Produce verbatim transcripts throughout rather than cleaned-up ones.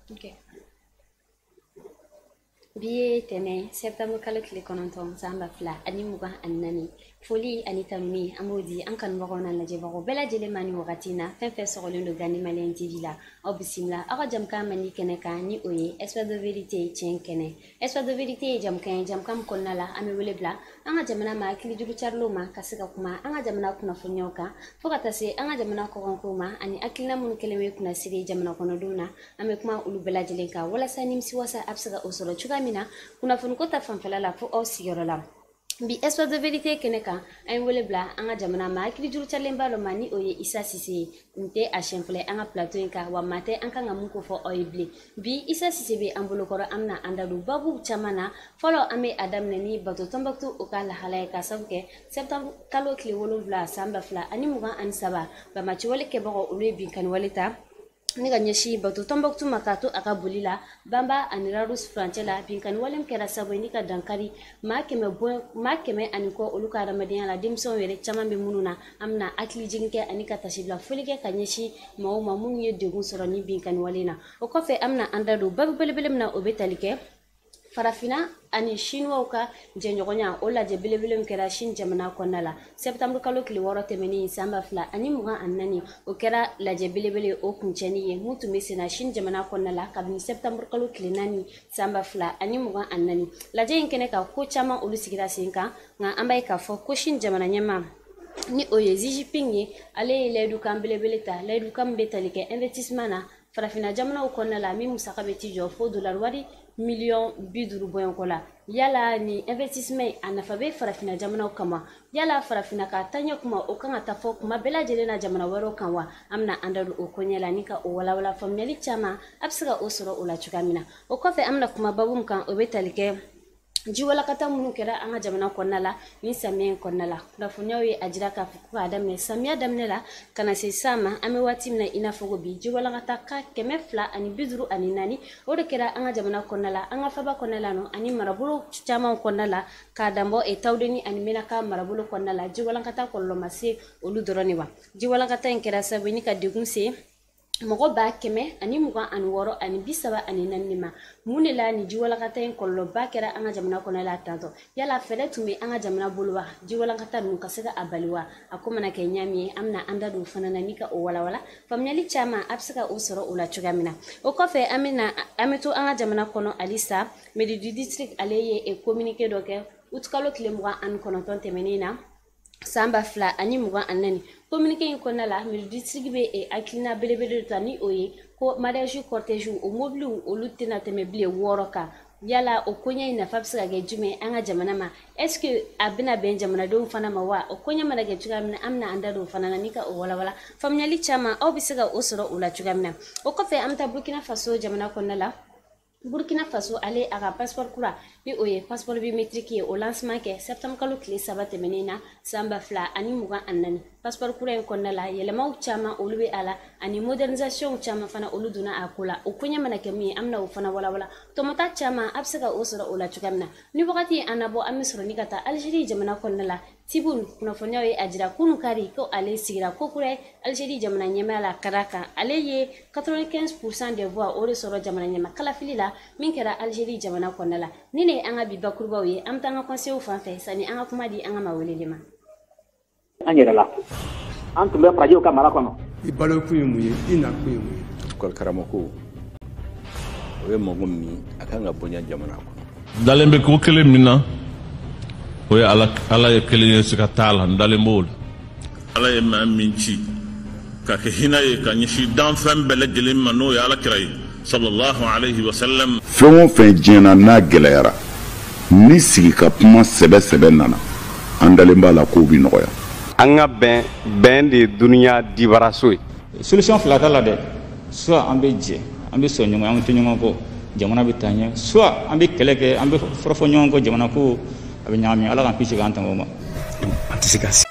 Ok. Biye tene september kalo kile kɔnɔntɔn san ba fila ani mugan ani naani foli ani tanuni an b'o di an kanubagaw n'a lajɛbagaw bɛɛ lajɛlen ma ni wagati na fɛn fɛn sɔgɔlen don Gani Malien T V la aw bisimila aw ka jamukan mandi kɛnɛ kan ni o ye espace de vérité tiɲɛ kɛnɛ espace de vérité ye jamukan ye jamukan min kɔnɔna la an bɛ wele bila an ka jamana ma hakilijugu carilenw ma ka se ka kuma an ka jamana kunnafoniyaw kan fo ka taa se an ka jamana kɔkankow ma ani hakilina minnu kɛlen bɛ kunnasiri jamana kɔnɔdenw na an bɛ kuma olu bɛɛ lajɛlen kan walasa nimisiwasa a bɛ se ka o sɔrɔ cogoya min na kunnafoni ko ta fanfɛla la fo aw sigiyɔrɔ la bi espace de vérité kɛnɛ kan an ye wele bila an ka jamana ma hakili juru carilen b'a dɔ ma ni o ye Isa Sise ye nin tɛ a siɲɛ fɔlɔ an ka plateau in kan wa maa tɛ an kan ka mun ko fɔ aw ye bilen bi Isa Sise bɛ an bolokɔrɔ an bɛna an da don babu caman na fɔlɔ an bɛ a daminɛ ni bato Tɔnbɔkutu o ka lahala ye ka sabu kɛ septembre kalo tile wolonwula san ba fila ani mugan ani saba bamaciwale kɛbagaw olu ye binkaniwale ta ne ka ɲɛsin bato Tɔnbɔkutu ma k'a to a ka boli la Banba ani Radus furancɛ la binkaniwale min kɛra sabu ye ni ka dankari maa kɛmɛ bɔ maa kɛmɛ ani kɔ olu ka adamadenya la denmisɛnw yɛrɛ caman bɛ minnu na an bɛna hakilijigin kɛ ani ka tasi bila foli kɛ ka ɲɛsin maaw ma minnu ye degun sɔrɔ ni binkaniwale na o kɔfɛ an bɛna an da don babu belebele min na o bɛ tali kɛ farafina ani chinois ka jɛɲɔgɔnya o lajɛ belebele min kɛra Chine jamana kɔnɔna la septembre kalo tile wɔɔrɔ tɛmɛnen san ba fila ani mugan ani naani o kɛra lajɛ belebele o kuncɛni ye mun tun bɛ sen na Chine jamana kɔnɔna la kabini septembre kalo tile naani san ba fila ani mugan ani naani lajɛ in kɛnɛ kan ko caman olu sigira sen kan nka an b'a ye k'a fɔ ko Chine jamana ɲɛmaa ni o ye Xi Jinping ye ale ye layidukan belebele ta layidukan min bɛ tali kɛ investissement na farafina jamanaw kɔnɔna la min musaka bɛ ti jɔ fo dollar wari miliyɔn bi duuru bɔɲɔgɔnko la yala ni investissement a nafa bɛ farafina jamanaw kama yala farafina ka taɲɛ kuma o kan ka taa fɔ kuma bɛɛ lajɛlen na jamana wɛrɛw kan wa an bɛna an da don o koɲɛ la ni ka o walawala faamuyali caman a bɛ se ka o sɔrɔ o la cogoya min na o kɔfɛ an bɛna kuma babu min kan o bɛ tali kɛ jiwalakata minnu kɛra an ka jamana kɔnɔna la ni samiya in kɔnɔna la kunnafoniyaw ye a jira k'a fɔ ko k'a daminɛ samiya daminɛ la ka na se san ma an bɛ waati min na i n'a fɔ ko bi jiwalakata ka kɛmɛ fila ani bi duuru ani naani o de kɛra an ka jamana kɔnɔna la an ka faba kɔnɔna la nɔ ani marabolo caman kɔnɔna la k'a danbɔ e tawudeni ani menaka marabolo kɔnɔna la jiwalakata kɔlɔlɔ ma se olu dɔrɔn de wa jiwalakata in kɛra sababu ni ka degun se mɔgɔ b'a kɛmɛ ani mugan ani wɔɔrɔ ani bi saba ani naani ma mun de la ni jiwalakata in kɔlɔlɔba kɛra an ka jamana kɔnɔ la tantɔ yala fɛɛrɛ tun bɛ an ka jamana bolo wa jiwalakata ninnu ka se ka a bali wa a ko mana kɛ ɲami ye an bɛna an da don fana na ni ka o walawala faamuyali caman a bɛ se ka o sɔrɔ o la cogoya min na o kɔfɛ an bɛna an bɛ to an ka jamana kɔnɔ halisa mairie du district ale ye communiqué dɔ kɛ août kalo tile mugan ani kɔnɔntɔn tɛmɛnen na san ba fila ani mugan ani naani communiqué in kɔnɔna la mairie district bɛ hakilina belebele dɔ ta ni o ye ko mariage cortège o mobiliw olu tɛna tɛmɛ bilen wɔɔrɔ kan yala o koɲɛ in nafa bɛ se ka kɛ jumɛn an ka jamana ma est ce que a bɛna bɛn jamanadenw fana ma wa o koɲɛ mana kɛ cogoya min na an bɛna an da don o fana na ni ka o walawala faamuyali caman aw bɛ se ka o sɔrɔ o la cogoya min na o kɔfɛ an bɛ taa burkina faso jamana kɔnɔna la Burkina Faso ale a ka passeport kura ni o ye passeport biométrique ye o lancement kɛ septembre kalo tile saba tɛmɛnen na san ba fila ani mugan ani naani passeport kura in kɔnɔna la yɛlɛmaw caman olu bɛ a la ani modernisation caman fana olu donna a ko la o koɲɛ mana kɛ min ye an bɛna o fana walawala tɔmɔta caman a bɛ se ka o sɔrɔ o la cogoya min na ni wagati an nabɔ an bɛ sɔrɔ ni ka taa Algérie jamana kɔnɔna la Tibun kunnafoniyaw ye a jira kunun kari ko ale sigira ko kura ye Algérie jamana ɲɛmaaya la ka d'a kan ale ye quatre-vingt-quinze pour cent des voix o de sɔrɔ jamana ɲɛma kalafili la min kɛra Algérie jamana kɔnɔna la ni ne ye an ka bi bakurubaw ye an bɛ taa an ka conseils fan fɛ sani an ka kuma di an ka maa weleli ma an yɛrɛ la an tun bɛ farajiw ka mara kɔnɔ i balo kun ye mun ye i na kun ye mun ye école karamɔgɔ o ye mɔgɔ min a kan ka bonya jamana kɔnɔ dalen bɛ ko kelen min na o ye ala ala ye kelen ye siga t'a la n dalen b'o la ala ye maa min ci ka kɛ hinɛ ye ka ɲɛsin danfɛn bɛɛ lajɛlen ma n'o ye ala kira ye sallallahu alayhi wa sallam fɛn o fɛn diɲɛna n'a gɛlɛyara ni sigi ka kuma sɛbɛ sɛbɛ nana an dalen b'a la k'o bi nɔgɔya an ka bɛn bɛn de ye duniya dibaraso ye solution fila t'a la dɛ soit an bɛ jɛ an bɛ sɔn ɲɔgɔn an tɛ ɲɔgɔn kɔ jamana bɛ taa ɲɛ soit an bɛ kɛlɛ kɛ an bɛ fɔrɔfɔ ɲɔgɔn kɔ jamana ko a bɛ ɲagami ala k'an kisi k'an tanga o ma an tɛ se ka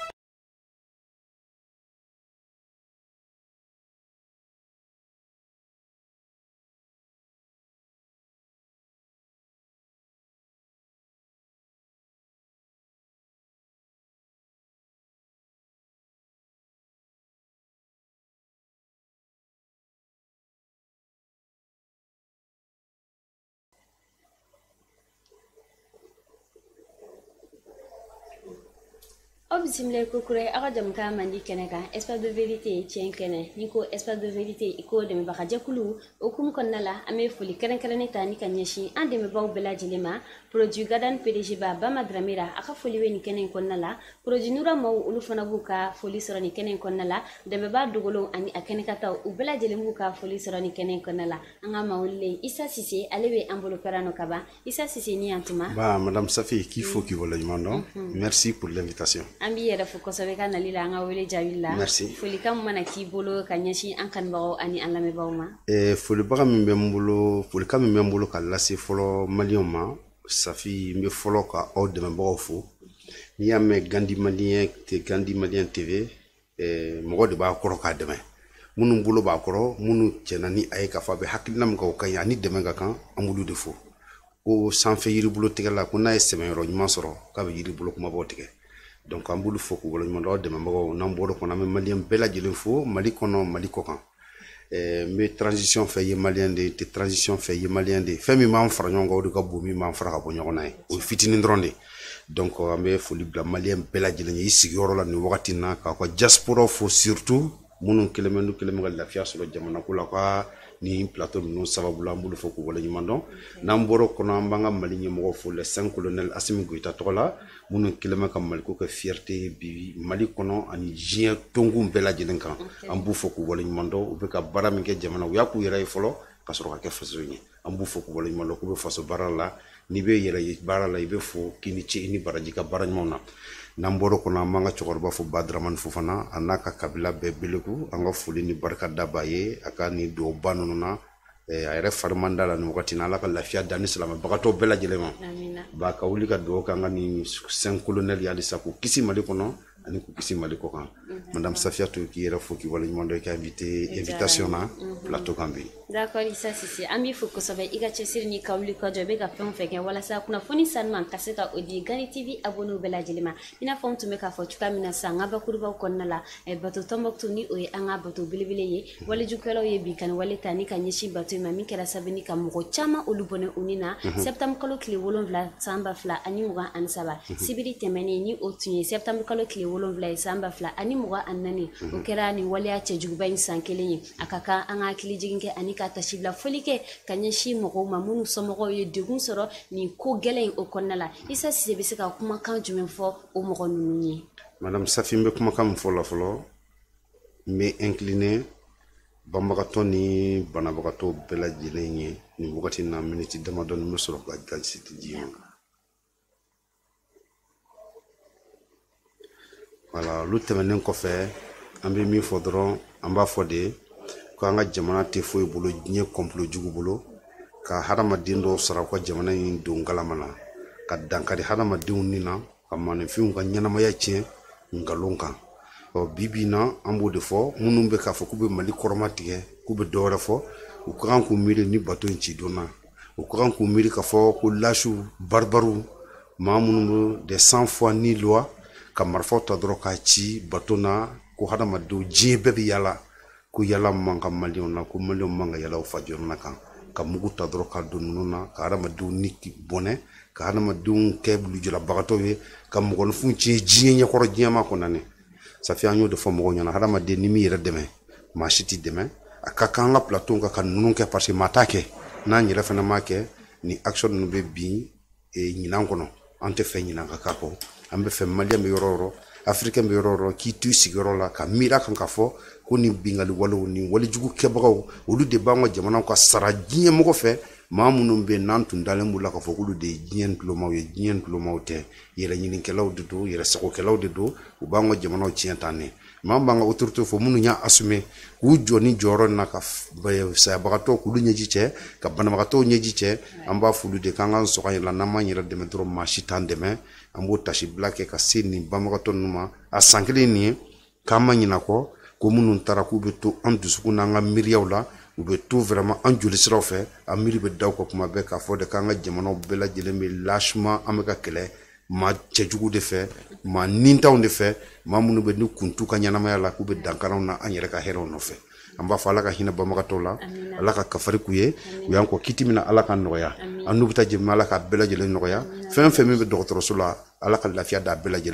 Obsimle kokure aga jam ka mandi keneka espace de vérité tien kene niko espace de vérité iko de me baka jakulu okum konnala ame fuli keren keren ta ni kanyeshi ande me baw bela jilema produit gadan P D G ba bama dramira aka fuli weni kenen konnala produit nura maw ulu fana buka fuli sorani kenen konnala de me ba dugolo ani akene kata u bela jilemu ka fuli sorani kenen konnala anga mawle Issa Cissé alewe ambolo perano kaba Issa Cissé ni antuma ba madame Safi qu'il faut qu'il vole mando merci pour l'invitation. Ambi yera fuko sobe kana lila nga wele jawilla merci foli kam mana ki bolo kanyashi an kan bawo ani an lame bawma e foli baga min be mbolo foli kam min be mbolo ka lase folo malion ma Safi mbe folo ka o de mbawo fo ni ya me gandi malien te gandi malien T V e mo de ba koro ka deme munu mbolo ba koro munu cenani ay ka fa be haklinam ko kanya ni deme ga kan amulu de fo o sanfe yiri bolo tigala ko na semero nyuma soro ka be yiri bolo kuma bo tige donc an bulu foko wala mo de mbago nambodo ko na me malien bela jelen fo mali kono mali kokan euh me transition fait ye malien de te transition fait ye malien de femi ma fra nyongo do ka bumi ma fra ka bo nyona e o fitini ndronde donc ambe fo libla malien bela jelen yi sigoro la ni wakati na ka ko diaspora fo surtout munun kilemendu kilemengal la fiya solo jamana kula ka ni plateau no sababu la mbulu foko wala nyimando namboro kono ambanga mali nyimo fo le cinq colonel Assimi Goïta tola munun kilema kam mali ko ka fierté bi mali kono ani jien tongu bela jelen kan ambu foko wala nyimando ube ka barami ke jamana yaku yera folo kasoro ka ke fasoñi ambu foko wala nyimando ko be faso barala ni be yera barala ibe fo kini ci ni baraji ka baraj mona namboro kono manga chokorba fo Badraman Fofana anaka kabila be beleku anga fuli ni barka dabaye aka ni do banuna e ayre farmanda la no wakati na la lafiya dan islam bakato bela jelema amina ba ka wuli ka do ka ngani cinq colonel ya lisaku kisi mali kono ani ku kisi mali ko kan madame Safia to ki era fo ki wala ñu mondo ka invité invitation na plateau Gambi d'accord Issa Cissé ami fo ko sobe iga chesir ni kawli ko jobe ga fon feke wala sa kuna foni sanman kaseta odi Gani T V abonu bela jelema ina fon to me ka fo tuka mina sanga ba kurba ko nala e bato tomboktu ni o anga bato bilibile ye wala jukelo ye bi kan wala tani kan yeshi bato ma mi kala sabini kam mo chama olubone unina septembre kalo kli wolon vla samba fla ani muga ansaba sibiri temene ni otunye septembre kalo kli wolon vla samba fla ani muga annani o kera ni wala ya chejuba insankele akaka anga kili jiginke ani ka tashibla folike kanyeshi mogo mamunu somogo ye degun soro ni ko gelen o konnala Issa Cissé be se ka kuma kan jumen fo o mogo nununi madame Safi mbe kuma kam fo la folo me incliné bambagato ni banabagato bela jelenye ni bugati na minute dama don me soro ka gansiti jima voilà lu temenen ko fe ambe mi fodron amba fodé ko anga jamana te foy bolo nye complot jugu bolo ka harama dindo sara ko jamana yin do ngalamana ka dankari harama diun nina ka man fi nga nyana ma yache ngalonka o bibina ambo de fo munumbe ka fo kube mali koromatige kube dora fo o kan ko miri ni bato nci dona o kan ko miri ka fo ko lashu barbaru mamunumbe de cent fois ni loi ka marfo ta dro ka ci batona ko harama do jebe bi yala ku yala manga maliona ku malion manga yala fajorna kan ka mugu ta dro ka dununa ka harama do niki bone ka harama do keblu jula bagato we ka mugo fu ci jinya ko jiyama ko nane ça fait agno de fo mo nyana harama de nimi yere deme ma shiti deme aka kanga plateau ka kan nunu ke parce que matake na nyira fana make ni action no be bi e nyina ngono ante fe nyina ka kako ambe fe maliam yororo africain be yororo ki tu sigoro la ka mira kan ka fo ko ni bingali walo ni wali jugu kebagaw olu de bango jamana ko sara jinya mo ko fe mamunu be nantu ndale mula ka fo kulu de jien tulo maw ye jien tulo mawte yela nyini kelaw de do yela sako kelaw de do u bango jamana o cientane mamba nga autorité fo munu nya assumer ku joni joro na ka sa bagato kulu nyeji che ka bana bagato nyeji che amba fulu de kanga so ka yela namanyira de metro mashitan de me ambo tashi black ka sini bamagato numa asankele ni kama nyina ko ko munu tara ku be to andu sukuna nga miriawla ou be tout vraiment en joli sira fe amiri be daw ko kuma be ka fo de kanga jamano bela jelemi lâchement ameka kele ma chejugu de fe ma nintaw de fe ma munu be ni kuntu ka nyana ma yala ku be dankaraw na anyere ka hero no fe amba fala ka hina bamaka tola ala ka kafari kuye uyan ko kitimina ala ka noya anu bita jema ala ka bela jele noya fen fen me be docteur sula ala ka lafiya da bela jele mo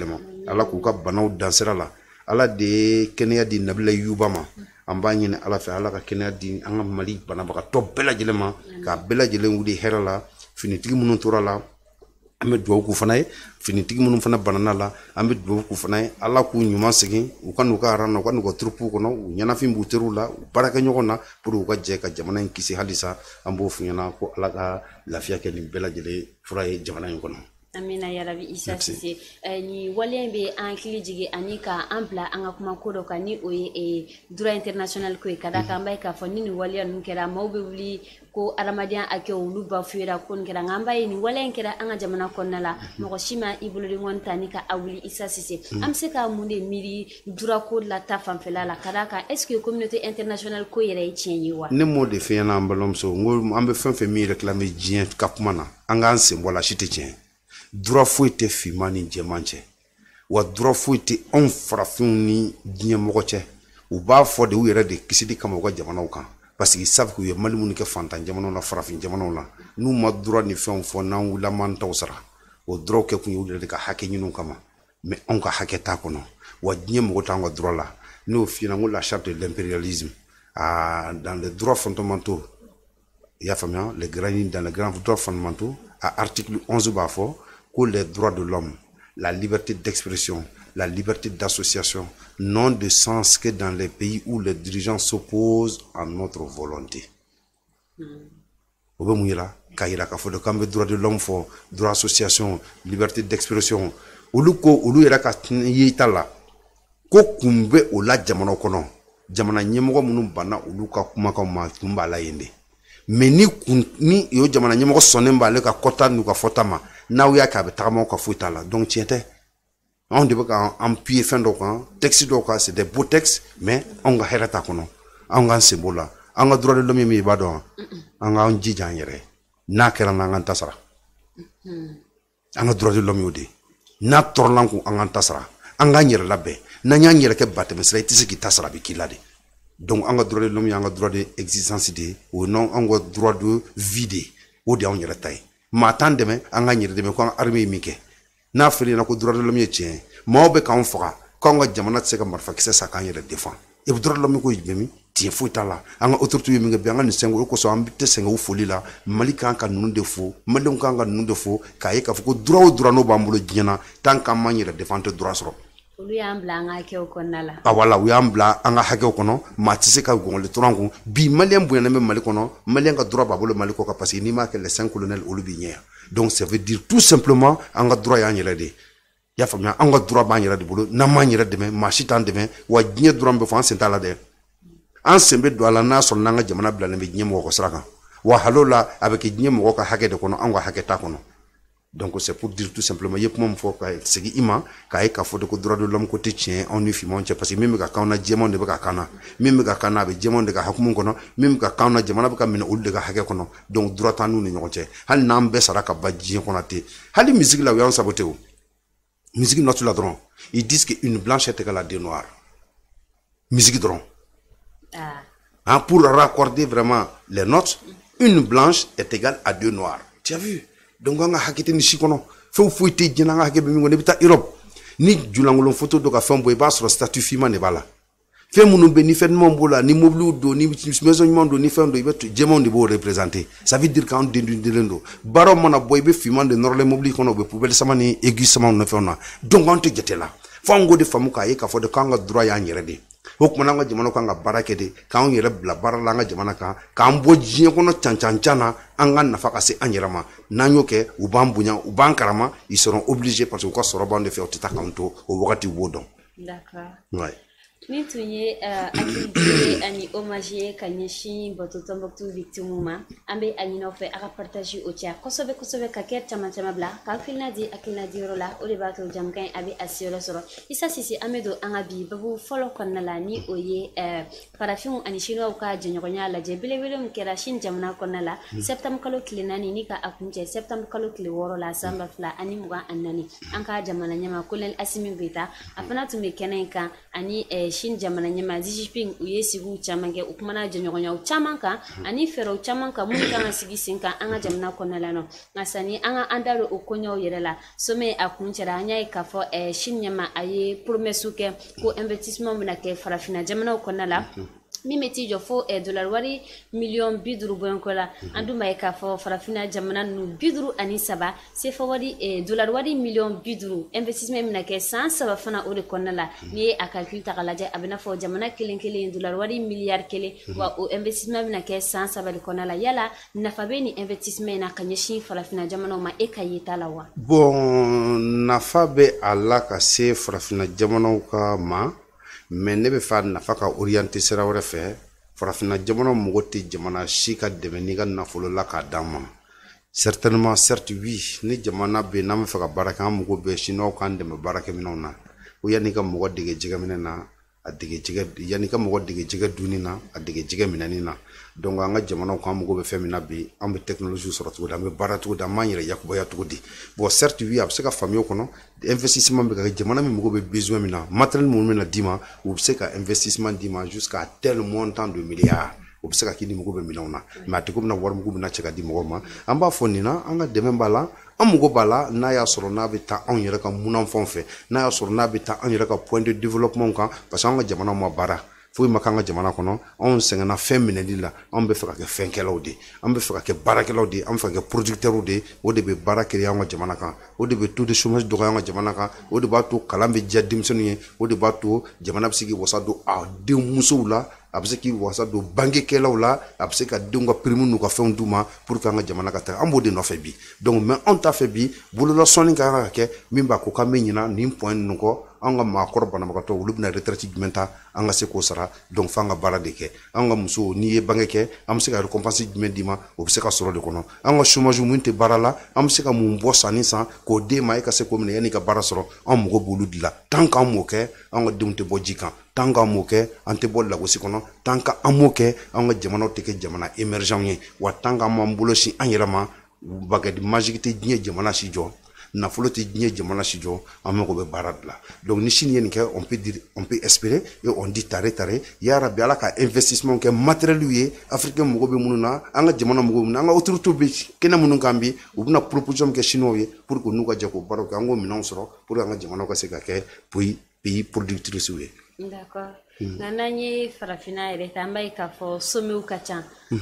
ala k'u ka banaw dansira la ala de ye kɛnɛya di nabila yuba ma an b'a ɲini ala fɛ ala ka kɛnɛya di an ka mali banabagatɔ bɛɛ lajɛlen ma k'a bɛɛ lajɛlen wuli hɛrɛ la finitigi minnu tora la an bɛ dugawu k'u fana ye finitigi minnu fana banana la an bɛ dugawu k'u fana ye ala k'u ɲuman segin u ka n'u ka aran na u ka n'u ka turupu kɔnɔ u ɲɛnafin b'u teriw la u baarakɛ ɲɔgɔn na pour u ka jɛ ka jamana in kisi halisa an b'o f'u ɲɛna ko ala ka lafiya kɛ nin bɛɛ lajɛlen fura ye jamana in kɔnɔ. Amina yarabi Isa Sise ni waliyen be an kili jigi ani ka an bila an ka kuma ko dɔ kan ni o ye droit international ko ye ka da kan b'a ye k'a fɔ ni nin waliya ninnu kɛra maaw bɛ wuli ko adamadenya a kɛ olu ba fuyera ko nin kɛra nka an b'a ye nin waliya in kɛra an ka jamana kɔnɔna la mɔgɔ si ma i boloden kɔni ta ni ka a wuli Isa Sise an bɛ se ka mun de miiri droit ko la ta fanfɛla la ka da kan est ce que communauté internationale ko yɛrɛ ye tiɲɛ ye wa. ne m'o de f'i ɲɛna an balimamuso n ko an bɛ fɛn fɛn min réclamer diɲɛ ka kuma na an k'an sen bɔ la si tɛ tiɲɛ. droit foyi tɛ finman ni jɛman cɛ wa droit foyi tɛ anw farafinw ni diɲɛmɔgɔ cɛ u b'a fɔ de u yɛrɛ de kisili kama u ka jamanaw kan parce que savent k'u ye mali minnu kɛ fantan jamanaw la farafin jamanaw la n'u ma droit ni fɛnw fɔ n'an wulila man taw sara o droit kɛ kun ye u yɛrɛ de ka hakɛ ɲiniw kama mais anw ka hakɛ t'a kɔnɔ wa diɲɛ mɔgɔ t'an ka droit la n'o f'i ɲɛna ko la charte de l'impérialisme ah, dans les droits fondamentaux il y a faamuya les grands dans les grands droits fondamentaux à article onze b'a fɔ que les droits de l'homme, la liberté d'expression, la liberté d'association n'ont de sens que dans les pays où les dirigeants s'opposent à notre volonté. Au bout de là, quand il y a des droits de l'homme, droit d'association, liberté d'expression, olu ko olu yɛrɛ ka yita la ko kun bɛ o la jamana kɔnɔ jamana ɲɛmɔgɔ minnu banna olu ka kumakanw ma kun b'a la yen de mais ni kun ni o jamana ɲɛmɔgɔ sɔnnen b'ale ka kɔta n'u ka fɔta ma n'aw y'a kɛ a bɛ tagama ka foyi t'a la donc tiɲɛ tɛ anw de bɛ ka an pied fɛn dɔw kan texte dɔw kan c'est des beaux textes mais anw ka hɛrɛ t'a kɔnɔ anw k'an sen b'o la an ka droit de l'homme min i b'a dɔn an k'an jija an yɛrɛ n'a kɛra n'an k'an ta sara an ka droit de l'homme y'o de n'a tɔɔrɔlan kun an k'an ta sara an k'an yɛrɛ labɛn n'an y'an yɛrɛ kɛ batɛmɛsira i tɛ se k'i ta sara a bɛ k'i la de donc an ka droit de l'homme y'an ka droit de existence de o non an ka droit de vie de o de y'anw yɛrɛ ta ye maa t'an dɛmɛ an k'an yɛrɛ dɛmɛ ko an ka armée ye min kɛ n'a fɔra ko droit de l'homme ye tiɲɛ maaw bɛ k'anw faga k'anw ka jamana tɛ se ka marifakisɛ san k'an yɛrɛ défend et droit de l'homme ko jumɛn min tiɲɛ foyi t'a la an ka autorité ye min kɛ bi an ka nin sɛngo o kosɔn an tɛ sɛgɛn u foli la mali kan ka ninnu de fo malidenw kan ka ninnu de fo k'a ye k'a fɔ ko droit o droit n'o b'an bolo diɲɛ na tant qu'an m'an yɛrɛ défend tɛ droit sɔrɔ. olu y'an bila an ka hakɛw kɔnɔna la. ah voilà u y'an bila an ka hakɛw kɔnɔ maa tɛ se ka gɔngɔli tɔrɔn kun bi maliyɛn bonyana bɛ mali kɔnɔ maliyɛn ka droit b'a bolo mali kɔ kan parce que n'i m'a kɛ les cinq colonels olu b'i ɲɛ yan donc ça veut dire tout simplement an ka droit y'an yɛrɛ de i y'a faamuya an ka droit b'an yɛrɛ de bolo n'an m'an yɛrɛ dɛmɛ maa si t'an dɛmɛ wa diɲɛ droit bɛ fɔ an sen t'a la dɛ an sen bɛ don a la n'a sɔrɔ n'an ka jamana bilalen bɛ diɲɛ mɔgɔ ka sira kan wa halo la a bɛ kɛ diɲɛ mɔgɔ ka hakɛ de kɔnɔ an ka hakɛ t'a kɔnɔ donc c'est pour dire tout simplement ye kuma min fɔ ka segin i ma k'a ye k'a fɔ de ko droit de l'homme ko tɛ tiɲɛ anw ni finmanw cɛ parce que min bɛ ka k'anw na jɛmanw de bɛ ka k'an na min bɛ ka k'an na a bɛ jɛmanw de ka hukumu kɔnɔ min bɛ ka k'anw na jamana bɛ ka minɛ olu de ka hakɛ kɔnɔ donc droit t'an n'u ni ɲɔgɔn cɛ hali n'an bɛɛ sara ka ban diɲɛ kɔnɔ ten hali musique la u y'anw saboté o musique note la dɔrɔn ils disent que une blanche est égale à deux noirs musique dɔrɔn ah. Hein, pour raccorder vraiment les notes une blanche est égale à deux noirs tu as vu donc an ka hakɛ tɛ ni si kɔnɔ fɛn foyi tɛ diɲɛ an ka hakɛ bɛ min kɔnɔ i bɛ taa Europe ni julankolon photo dɔ ka fɛn bɔ i b'a sɔrɔ statut finman de b'a la fɛn minnu bɛ ni fɛn ɲumanw b'o la ni mobiliw don ni maison ɲumanw don ni fɛn don i bɛ jɛmanw de b'o représenter ça veut dire k'anw dendilen don baaraw mana bɔ i bɛ finman de nɔrɔlen mobili kɔnɔ u bɛ poubelle sama ni aiguille sama ni fɛnw na donc anw tɛ jate la fo an k'o de faamu k'a ye k'a fɔ de k'an ka droit y'an yɛrɛ de o tuma an ka jamana kan ka baara kɛ de k'anw yɛrɛ bila baara la an ka jamana kan k'an bɔ diɲɛ kɔnɔ cancan na an ka nafa ka se an yɛrɛ ma n'an y'o kɛ u b'an bonya u b'an karama ils seront obligés parce que u ka sɔrɔ b'an de fɛ u tɛ taa k'an to o wagati u b'o dɔn. D'accord. Ouais. Ni tun ye hakilitigi ani hommage ye ka ɲɛsin bato Tombouctou victime ma an bɛ a ɲini aw fɛ a ka partage o caya kosɛbɛ kosɛbɛ ka kɛ caman caman bila ka hakilina di hakilina di yɔrɔ la o de b'a to jamukan a bɛ a siyɔrɔ sɔrɔ Isa Sise an bɛ don an ka bi babu fɔlɔ kɔnɔna la ni o ye farafinw ani chinois ka jɛɲɔgɔnya lajɛ belebele min kɛra Chine jamana kɔnɔna la septembre kalo tile naani ni ka a kuncɛ septembre kalo tile wɔɔrɔ la san ba fila ani mugan ani naani an ka jamana ɲɛmaa colonel Asimi Goita a fana tun bɛ kɛnɛ in kan ani Chine jamana ɲɛma Xi Jinping u ye sigiw caman kɛ u kumana jɛɲɔgɔnyaw caman kan ani fɛɛrɛw caman kan mun kan ka sigi sen kan an ka jamana kɔnɔna la nɔ nka sani an ka an da don o koɲɛw yɛrɛ la sommet a kun cɛra an y'a ye k'a fɔ Chine ɲɛma a ye promesse kɛ ko investissement bɛna kɛ farafina jamanaw kɔnɔna la min bɛ t'i jɔ fo dollar wari miliyɔn bi duuru bɔɲɔgɔnko la an dun b'a ye k'a fɔ farafina jamana ninnu bi duuru ani saba sefa wari dollar wari miliyɔn bi duuru investissement bɛna kɛ san saba fana o de kɔnɔna la n'i ye a calcul ta k'a lajɛ a bɛ n'a fɔ jamana kelen kelen dollar wari miliyari kelen wa o investissement bɛna kɛ san saba de kɔnɔna la yala nafa bɛ nin investissement in na ka ɲɛsin farafina jamanaw ma e ka yeta la wa. Bon nafa bɛ a la ka se farafina jamanaw ka ma. Mais ne bɛ fɛ nafa ka orienter sira wɛrɛ fɛ farafina jamana mɔgɔ tɛ jamana si ka dɛmɛ n'i ka nafolo la k'a d'an ma certainement certes oui ni jamana bɛ n'an bɛ fɛ ka baara kɛ an mago bɛ siniwaw k'an dɛmɛ baarakɛminɛnw na ko yanni ka mɔgɔ dege jɛgɛminɛ na a dege jɛgɛ yanni ka mɔgɔ dege jɛgɛ dunni na a dege jɛgɛ minɛni na donc an ka jamanaw k'an mago bɛ fɛn min na bi an bɛ technologie sɔrɔ cogo di an bɛ baara cogo di an b'an yɛrɛ yakubaya cogo di bon certes oui a bɛ se ka faamuya o kɔnɔ investissement bɛ ka kɛ jamana min mago bɛ besoin min na matériel minnu bɛ na d'i ma u bɛ se ka investissement d'i ma jusqu'à tel montant de milliards o bɛ se ka k'i ni mago bɛ minɛnw na mais a tɛ ko bɛna wari mugu bɛna cɛ ka di mɔgɔw ma an b'a fɔ nin na an ka dɛmɛ b'a la an mago b'a la n'a y'a sɔrɔ n'a bɛ taa anw yɛrɛ ka munanfanw fɛ n'a y'a sɔrɔ n'a bɛ taa anw yɛrɛ ka point de développement kan parce que an ka jamana ma baara foyi ma k'an ka jamana kɔnɔ anw sɛgɛnna fɛn minɛli la anw bɛ fɛ ka kɛ fɛnkɛlaw de an bɛ fɛ ka kɛ baarakɛlaw de an bɛ fɛ ka kɛ producteurs de o de bɛ baara créer an ka jamana kan o de bɛ taux de chômage dɔgɔya an ka jamana kan o de b'a to kalan bɛ diya denmisɛnninw ye o de b'a to jamana bɛ se k'i wasa don a denw musow la a bɛ se k'i wasa don bangekɛlaw la a bɛ se ka denw ka prime n'u ka fɛnw d'u ma pour que an ka jamana ka taga an b'o de nɔfɛ bi donc mais anw t'a fɛ bi bololasɔnni ka kan ka kɛ min b'a ko k'an bɛ ɲina nin point ninnu kɔ an ka maakɔrɔ banabagatɔ olu bɛna retraite jumɛn ta an ka se k'o sara donc f'an ka baara de kɛ an ka musow n'i ye bange kɛ an bɛ se ka récompense jumɛn d'i ma o bɛ se ka sɔrɔ de kɔnɔ an ka chômage mun tɛ baara la an bɛ se ka mun bɔ sanni san k'o d'e ma e ka se k'o minɛ yanni ka baara sɔrɔ an mago b'olu de la tant qu'an m'o kɛ an ka denw tɛ bɔ ji kan tant qu'an m'o kɛ an tɛ bɔ lagosi kɔnɔ tant qu'an m'o kɛ an ka jamanaw tɛ kɛ jamana émergent ye wa tant qu'an m'an bolo sin an yɛrɛ ma baguette magique tɛ diɲɛ jamana si jɔ nafolo tɛ diɲɛ jamana si jɔ an mago bɛ baara de la donc ni Chine ye nin kɛ on peut dire on peut espérer et on dit tare tare ya rabi ala ka investissement kɛ matériel ye africain mago bɛ minnu na an ka jamana mago bɛ minnu na an ka autorité bɛ kɛnɛ minnu kan bi u bɛna proposition kɛ chinois ye pour que n'u ka jɛ k'o baaraw kɛ an k'o minɛnw sɔrɔ pour que an ka jamanaw ka se ka kɛ pays pays productrices ye. D'accord. Nka n'an ye farafina yɛrɛ ta an b'a ye k'a fɔ sommetw ka ca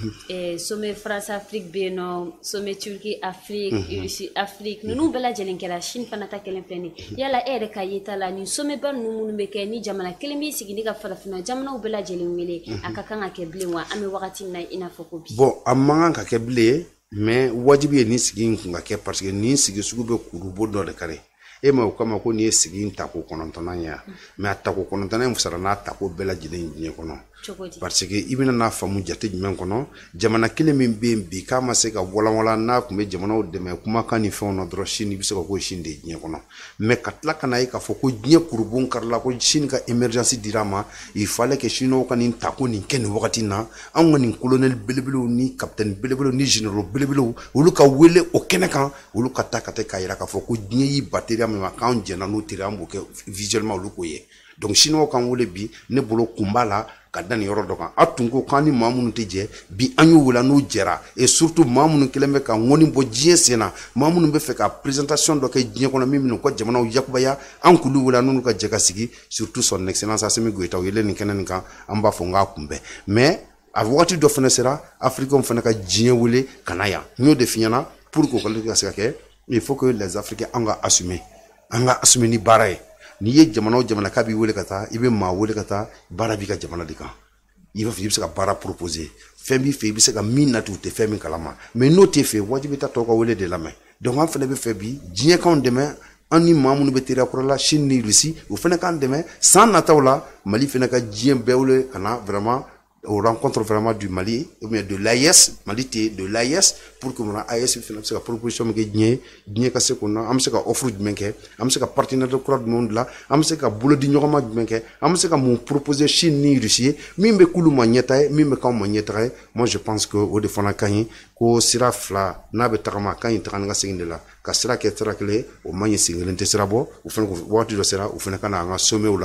sommet France Afrique bɛ yen nɔ sommet Turquie Afrique Russie Afrique ninnu bɛɛ lajɛlen kɛra Chine fana ta kelen filɛ nin ye yala e yɛrɛ ka yeta la nin sommetba ninnu minnu bɛ kɛ ni jamana kelen b'i sigi ni ka farafina jamanaw bɛɛ lajɛlen wele a ka kan ka kɛ bilen wa an bɛ wagati min na i n'a fɔ ko bi. Bon a man kan ka kɛ bilen mais wajibi ye nin sigi in kun ka kɛ parce que nin sigi sugu bɛ kurubo dɔ de kari e ma o kama ko nin ye sigi in tako kɔnɔntɔnnan ye mais a tako kɔnɔntɔnnan in fusara n'a tako bɛɛ lajɛlen diɲɛ kɔnɔ parce que i bɛna n'a faamu jate jumɛn kɔnɔ jamana kelen min bɛ yen bi k'a ma se ka walawala n'a tun bɛ jamanaw dɛmɛ kumakan ni fɛnw na dɔrɔn Chine i bɛ se ka ko Chine de ye diɲɛ kɔnɔ mais ka tila ka na ye k'a fɔ ko diɲɛ kurubon karila ko Chine ka émergence dira ma il fallait que Chinois ka nin tako nin kɛ nin wagati na anw ka nin colonel belebelew ni capitaine belebelew ni généraux belebelew olu ka wele o kɛnɛ kan olu ka taa ka taa k'a yira k'a fɔ ko diɲɛ y'i ba teriya min ma k'anw jɛnna n'o teriya an b'o kɛ visuellement olu k'o ye donc Chinois kan wele bi ne bolo kun b'a la ka da nin yɔrɔ dɔ kan a tun ko k'an ni maa minnu tɛ jɛ bi an y'u wele n'u jɛra et surtout maa minnu kɛlen bɛ ka ŋɔni bɔ diɲɛ sen na maa minnu bɛ fɛ ka présentation dɔ kɛ diɲɛ kɔnɔ min bɛna u ka jamanaw yakubaya an k'olu wele n'olu ka jɛ ka sigi surtout son excellence Assimi Goïta o yɛlɛ nin kɛnɛ nin kan an b'a fɔ n k'a kunbɛn mais a wagati dɔ fana sera africains fana ka diɲɛ wele ka na yan n y'o de f'i ɲɛna pour que o ka se ka kɛ il faut que les africains an ka assumer an ka assumer ni baara ye n'i ye jamana o jamana k'a b'i wele ka taa i bɛ maa wele ka taa baara b'i ka jamana de kan i b'a fɔ i bɛ se ka baara proposer fɛn b'i fɛ i bɛ se ka min nati u tɛ fɛn min kalama mais n'o t'e fɛ wajibi ta tɔw ka wele de lamɛn donc an fana bɛ fɛ bi diɲɛ k'anw dɛmɛ an ni maa minnu bɛ teriya kɔrɔ la Chine ni Russie o fana k'an dɛmɛ san nataw la Mali fana ka diɲɛ bɛɛ wele ka na vraiment au rencontre vraiment du Mali ou bien de l'A E S Mali t de l'A E S pour que mon A E S fana bɛ se ka proposition min kɛ diɲɛ diɲɛ ka se k'o na an bɛ se ka offre jumɛn kɛ an bɛ se ka partenaire kura jumɛn dilan an bɛ se ka bolo di ɲɔgɔn ma jumɛn kɛ an bɛ se ka mun proposer Chine ni Russie ye min bɛ k'olu ma ɲɛtaga ye min bɛ k'anw ma ɲɛtaga ye moi je pense que o de fana ka ɲi ko sira fila n'a bɛ tagama a ka ɲi taga ni ka segin de la ka sira kɛ sira kelen o man ɲi sen kelen tɛ sira bɔ o fana waati dɔ sera o fana ka na an ka sommetw la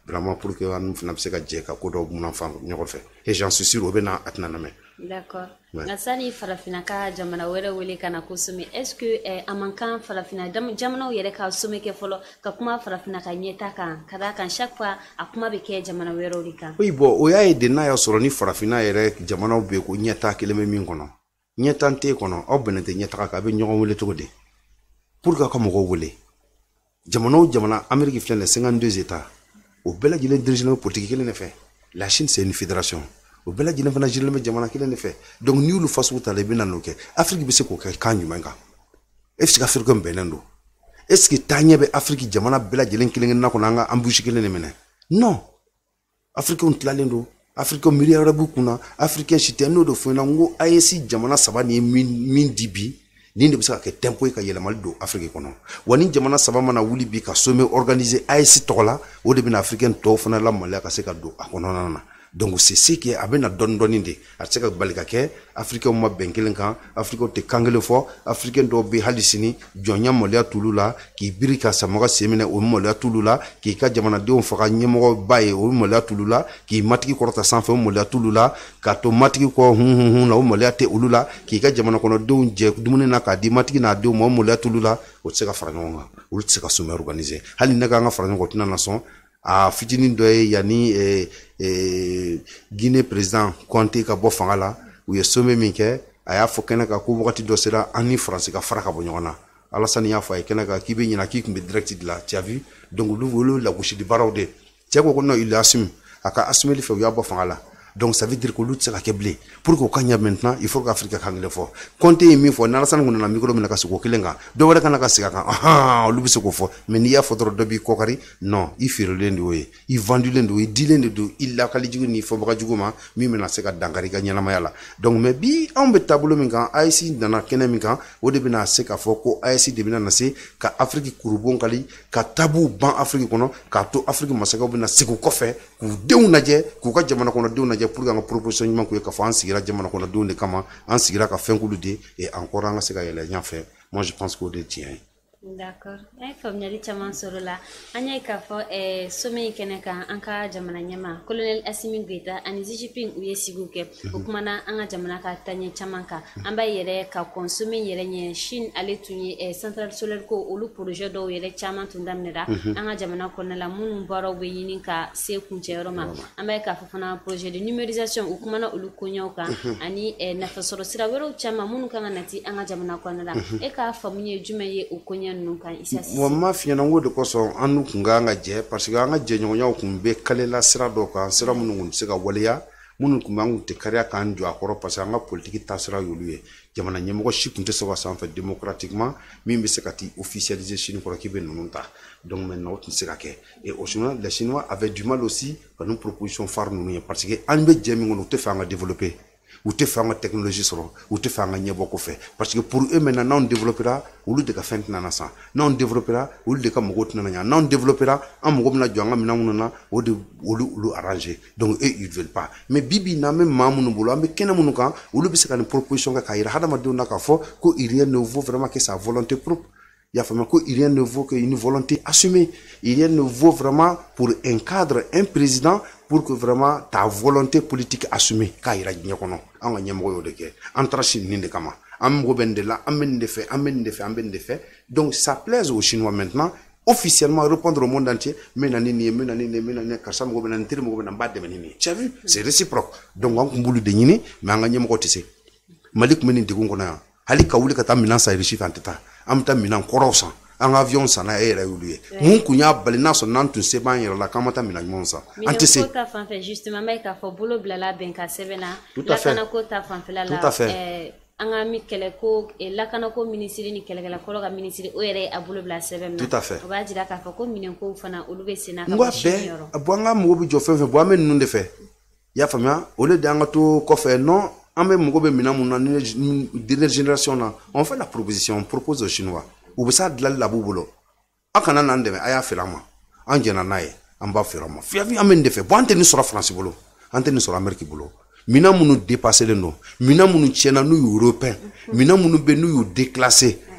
vraiment pour que an fana be se ka jɛ ka ko dɔ mun fan ɲɔgɔn fɛ et j'en suis sûr o bɛ na atna na mɛ. D'accord. Nga sani farafina ka jamana wɛrɛ wele kana ko some est-ce que eh, a man kan farafina jamanaw yɛrɛ ka some kɛ fɔlɔ ka kuma farafina ka ɲɛta kan ka da kan chaque fois a kuma bɛ kɛ jamana wɛrɛw de kan. Oui bon o y'a ye de n'a y'a sɔrɔ ni farafina yɛrɛ jamanaw bɛ ko ɲɛta kelen bɛ min kɔnɔ ɲɛta tɛ kɔnɔ aw bɛnnen tɛ ɲɛtaga kan a bɛ ɲɔgɔn wele cogo di pour que ka mɔgɔw wele jamana o jamana Amérique filɛ nin cinquante-deux états o bɛɛ lajɛlen dirigé politique kelen de fɛ la Chine c'est une fédération o bɛɛ lajɛlen fana jiralen bɛ jamana kelen de fɛ donc ni olu faso ta la i bɛ na n'o kɛ Afrique bɛ se k'o kɛ kan jumɛn kan est-ce que Afrique bɛnnen don est-ce que taaɲɛ bɛ Afrique jamana bɛɛ lajɛlen kelen kelen na kɔnɔ an ka embouche kelen de minɛ non Africains tilalen don Africains miiri wɛrɛ b'u kunna Africains si tɛ n'o de fɔ n ɲɛna n ko A E S jamana saba ni ye min di bi nin de bɛ se ka kɛ tempo ye ka yɛlɛmali don Afrique kɔnɔ wa ni jamana saba mana wuli bi ka sommet organiser A E S tɔgɔ la o de bɛna Africain tɔw fana la maloya ka se ka don a kɔnɔna na donc c'est ce qui est a bɛna dɔɔni dɔɔni de a tɛ se ka bali ka kɛ Africain ma bɛn kelen kan Africain tɛ kan kelen fɔ Africain dɔw bɛ hali sini jɔnya maloya t'olu la k'i biri ka samaga sen minɛ o maloya t'olu la k'i ka jamanadenw faga ɲɛmɔgɔ ba ye o maloya t'olu la k'i matigi kɔrɔta sanfɛ o maloya t'olu la k'a to matigi kɔ hun hun hun na o maloya tɛ olu la k'i ka jamana kɔnɔdenw jɛ dumuni na k'a di matigi n'a denw ma o maloya t'olu la o tɛ se ka fara ɲɔgɔn kan olu tɛ se ka sommet organiser hali ne k'an ka fara ɲɔgɔn kan o tɛna na sɔn a fitinin dɔ ye yanni eh, eh, Guinée président Conté ka bɔ fanga la u ye sommet min kɛ a y'a fɔ kɛnɛ kan ko wagati dɔ sera an ni Faransi ka fara ka bɔ ɲɔgɔn na Alassane y'a fɔ a ye kɛnɛ kan k'i bɛ ɲinɛ k'i tun bɛ direct de la tu as vu donc olu olu lagosili baaraw de cɛ ko ko non il assume a ka assumeli fɛ u y'a bɔ fanga la donc ça veut dire que olu tɛ se ka kɛ bilen pour que o ka ɲɛ maintenant il faut que Afrique ka kan kelen fɔ Conté ye min fɔ n'Alassane kun nana micro minɛ ka sigi o kelen kan dɔ wɛrɛ kana ka sigi a kan ahan olu bɛ se k'o fɔ mais n'i y'a fɔ dɔrɔn dɔ b'i kɔkari non i feerelen de y'o ye i vendulen de y'o ye i dilen de don i lakalijugu ni fɔbagajugu ma min bɛna se ka dankari i ka ɲɛnamaya la donc mais bi anw bɛ taabolo min kan A E S nana kɛnɛ min kan o de bɛna se k'a fɔ ko A E S de bɛna na se ka Afrique kurubon kali ka tabuw ban Afrique kɔnɔ k'a to Afrique masakɛw bɛna segin kɔfɛ k'u denw lajɛ k'u ka jamana kɔnɔdenw lajɛ pour que an ka proposition ɲuman k'u ye k'a fɔ an sigira jamana kɔnɔdenw de kama an sigira ka fɛn k'olu de et encore an ka se ka yɛlɛ ɲɛfɛ moi je pense qu'o de tiɲɛ ye. D'accord. An ye faamuyali caman sɔrɔ la an y'a ye k'a fɔ eh, sommet in kɛnɛ kan an ka jamana ɲɛma colonel Assimi Goïta ani Xi Jinping u ye sigiw kɛ o kumana an ka jamana ka taaɲɛ caman kan an b'a yɛrɛ ka kɔn sommet yɛrɛ ɲɛ Chine ale tun ye eh, centrale solaire ko olu projet dɔw yɛrɛ caman tun daminɛra an ka jamana kɔnɔna la minnu baaraw bɛ ɲini ka se kuncɛyɔrɔ ma an b'a ye k'a fɔ fana projet de numérisation u kumana olu koɲɛw kan ani eh, nafasɔrɔ sira wɛrɛw caman minnu kan ka nati an ka jamana kɔnɔna la e k'a faamu ye jumɛn ye o koɲɛ Moi, ma fiɲɛna n ko de kosɔn an n'u kun kan ka jɛ parce que an ka jɛɲɔgɔnyaw kun bɛ kalela sira dɔ kan sira minnu kun tɛ se ka waleya minnu kun b'an kun tɛ kariya k'an jɔ a kɔrɔ parce que an ka politique taasira y'olu ye jamana ɲɛmɔgɔ si kun tɛ se ka sanfɛ démocratiquement min bɛ se ka t'i officialiser Chine kɔrɔ k'i bɛ ninnu ta donc maintenant o tun tɛ se ka kɛ et au Chinois les Chinois avaient du mal aussi ka nin proposition phare ninnu ye parce que an bɛ jɛ min kɔnɔ u tɛ fɛ an ka développer u tɛ fɛ an ka technologie sɔrɔ u tɛ fɛ an ka ɲɛbɔ kɔfɛ parce que pour eux maintenant n'anw développera olu de ka fɛn tɛna na san n'anw développera olu de ka mɔgɔw tɛna na ɲa n'anw développera an mɔgɔ bɛna jɔ an ka minɛn minnu na o de olu olu arranger donc eux ils veulent pas mais bi bi n'an bɛ maa minnu bolo an bɛ kɛnɛ minnu kan olu bɛ se ka nin proposition kɛ k'a yira hadamadenw na k'a fɔ ko rien ne vaut vraiment que sa volonté propre. Il y a que rien ne vaut qu'une volonté assumée. Rien ne vaut vraiment pour un cadre, un président, pour que vraiment ta volonté politique assumée. Kaira Nyakono, en Yamro de Guerre, entre Chine Nindekama, Amgoben de la, Amen de fait, Amen de fait, Amen de fait. Donc ça plaise aux Chinois maintenant, officiellement répondre au monde entier, Menanini, Menanini, Menanini, Kassam Goben, Tirmoben, Bad de Menini. Tu as vu? C'est réciproque. Donc on boule de Nini, mais en Yamro Tissé. Malik Menin de Gongona, Halika Wulika Minansa et Richif Anteta. Amta minan korosan an avion sana e yɛrɛ y'olu ye mun kun y'a bali n'a sɔrɔ n'an tun se b'an yɛrɛ la k'an ma taa minan ɲumanw san an tɛ se. Minɛnko ta fanfɛ justement bɛ k'a fɔ bolo bilala bɛn ka sɛbɛn na lakanako ta fanfɛla la an ka mi kɛlɛko lakanako minisiri ni kɛlɛkɛla kɔrɔ ka minisiri o yɛrɛ a bolo bila sɛbɛn na. Tout à fait. O b'a jira k'a fɔ ko minɛnko fana olu bɛ sen na ka bɔ Chine yɔrɔ. Bon an ka mɔgɔw bɛ jɔ fɛn fɛn bon an bɛ ninnu de fɛ i y'a faamuya o de an ka to kɔfɛ non an bɛ mɔgɔw bɛ minɛn mun na ni dernière génération na on fait la proposition on propose aux Chinois. U bɛ se dilanli la b'u bolo a kana n'an dɛmɛ a y'a feere an ma an jɛna n'a ye an b'a feere an ma fiyafi an bɛ nin de fɛ bon an tɛ nin sɔrɔ Faransi bolo an tɛ nin sɔrɔ Amérique bolo minɛn minnu dépasselen don minɛn minnu tiɲɛna n'u y'u européen minɛn minnu bɛ n'u y'u déclassé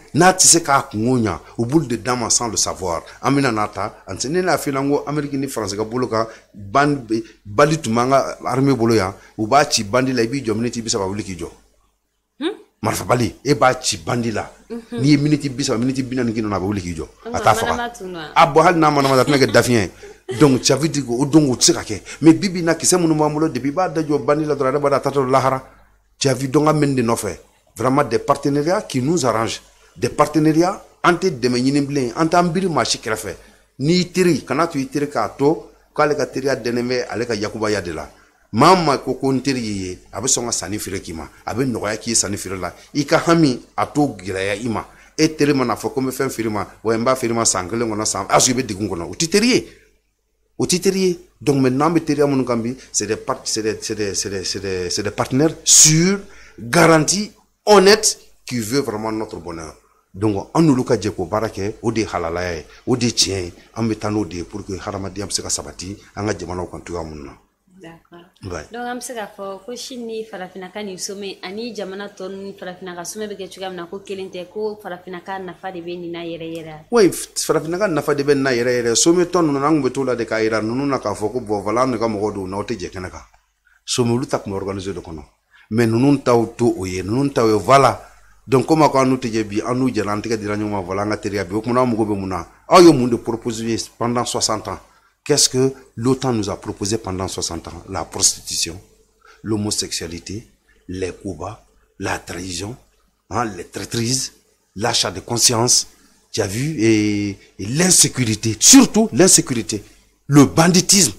n'a ti se k'a kungo ɲa u b'olu de d'a ma sans le savoir an bɛna n'a ta ne n'a f'i la n ko Amérique ni France ka bolo kan bandi bali tun b'an ka armée bolo yan u b'a ci bandi la i b'i jɔ miniti bi saba wuli k'i jɔ marifa bali e b'a ci bandi la n'i ye miniti bi saba miniti bi naani k'i nana a bɛ wuli k'i jɔ a t'a faga a bɔn hali n'a manama a tɛna kɛ dafiɲɛ donc ça veut dire que o don o tɛ se ka kɛ mais bibi na kisɛ minnu b'an bolo depuis i b'a da jɔ bandi la dɔrɔn ale b'a da a tatɔ lahara tu as vu donc an bɛ nin de nɔfɛ vraiment des partenariats qui nous arrangent des partenariats an tɛ dɛmɛ ɲini bilen an t'an biri maa si kɛrɛfɛ n'i teri kana to i teri k'a to k'ale ka teriya dɛnɛ bɛ ale ka yakubaya de la maa ma ko ko n teri y'i ye a bɛ sɔn ka sanni feere k'i ma a bɛ nɔgɔya k'i ye sanni feere la i ka hami a t'o gɛlɛya i ma e teri mana fɔ ko n bɛ fɛn feere ma wa n b'a feere ma san kelen kɔnɔ san asu i bɛ degun kɔnɔ o tɛ teri ye o tɛ teri ye donc maintenant an bɛ teriya minnu kan bi c'est des part c'est des c'est des c'est des c'est des c'est des partenaires sûrs garantis honnêtes qui veut vraiment notre bonheur donc an n'olu ka jɛ k'o baara kɛ o de ye halalaya ye o de ye tiɲɛ ye an bɛ taa n'o de ye pour que hadamadenya bɛ se ka sabati an ka jamanaw kan cogoya minnu na. D'accord. Ouais. Donc am se ka fɔ ko Chine farafinaka ni some ani jamana tɔ ni farafinaka some bɛ kɛ cogoya min na ko kelen tɛ ko farafinaka nafa de bɛ nin na yɛrɛ yɛrɛ. Oui, farafinaka nafa de bɛ nin na yɛrɛ yɛrɛ some tɔ ninnu an kun bɛ t'o la de k'a yira ninnu na k'a fɔ ko bon voilà an de ka mɔgɔw don n'aw tɛ jɛ kɛnɛ kan some olu ta tun bɛ organiser de kɔnɔ mais ninnu taw to o ye ninnu taw ye voilà donc comme ko an n'u tɛ jɛ bi an n'u jɛra an tɛgɛ dira ɲɔgɔn ma voilà an ka teriya bi o kumana an mago bɛ mun na aw ye mun de proposer pendant soixante ans. Qu'est-ce que l'OTAN nous a proposé pendant soixante ans? La prostitution, l'homosexualité, les coups bas, la trahison, hein, les traîtrises, l'achat de conscience, tu as vu, et, et l'insécurité, surtout l'insécurité, le banditisme.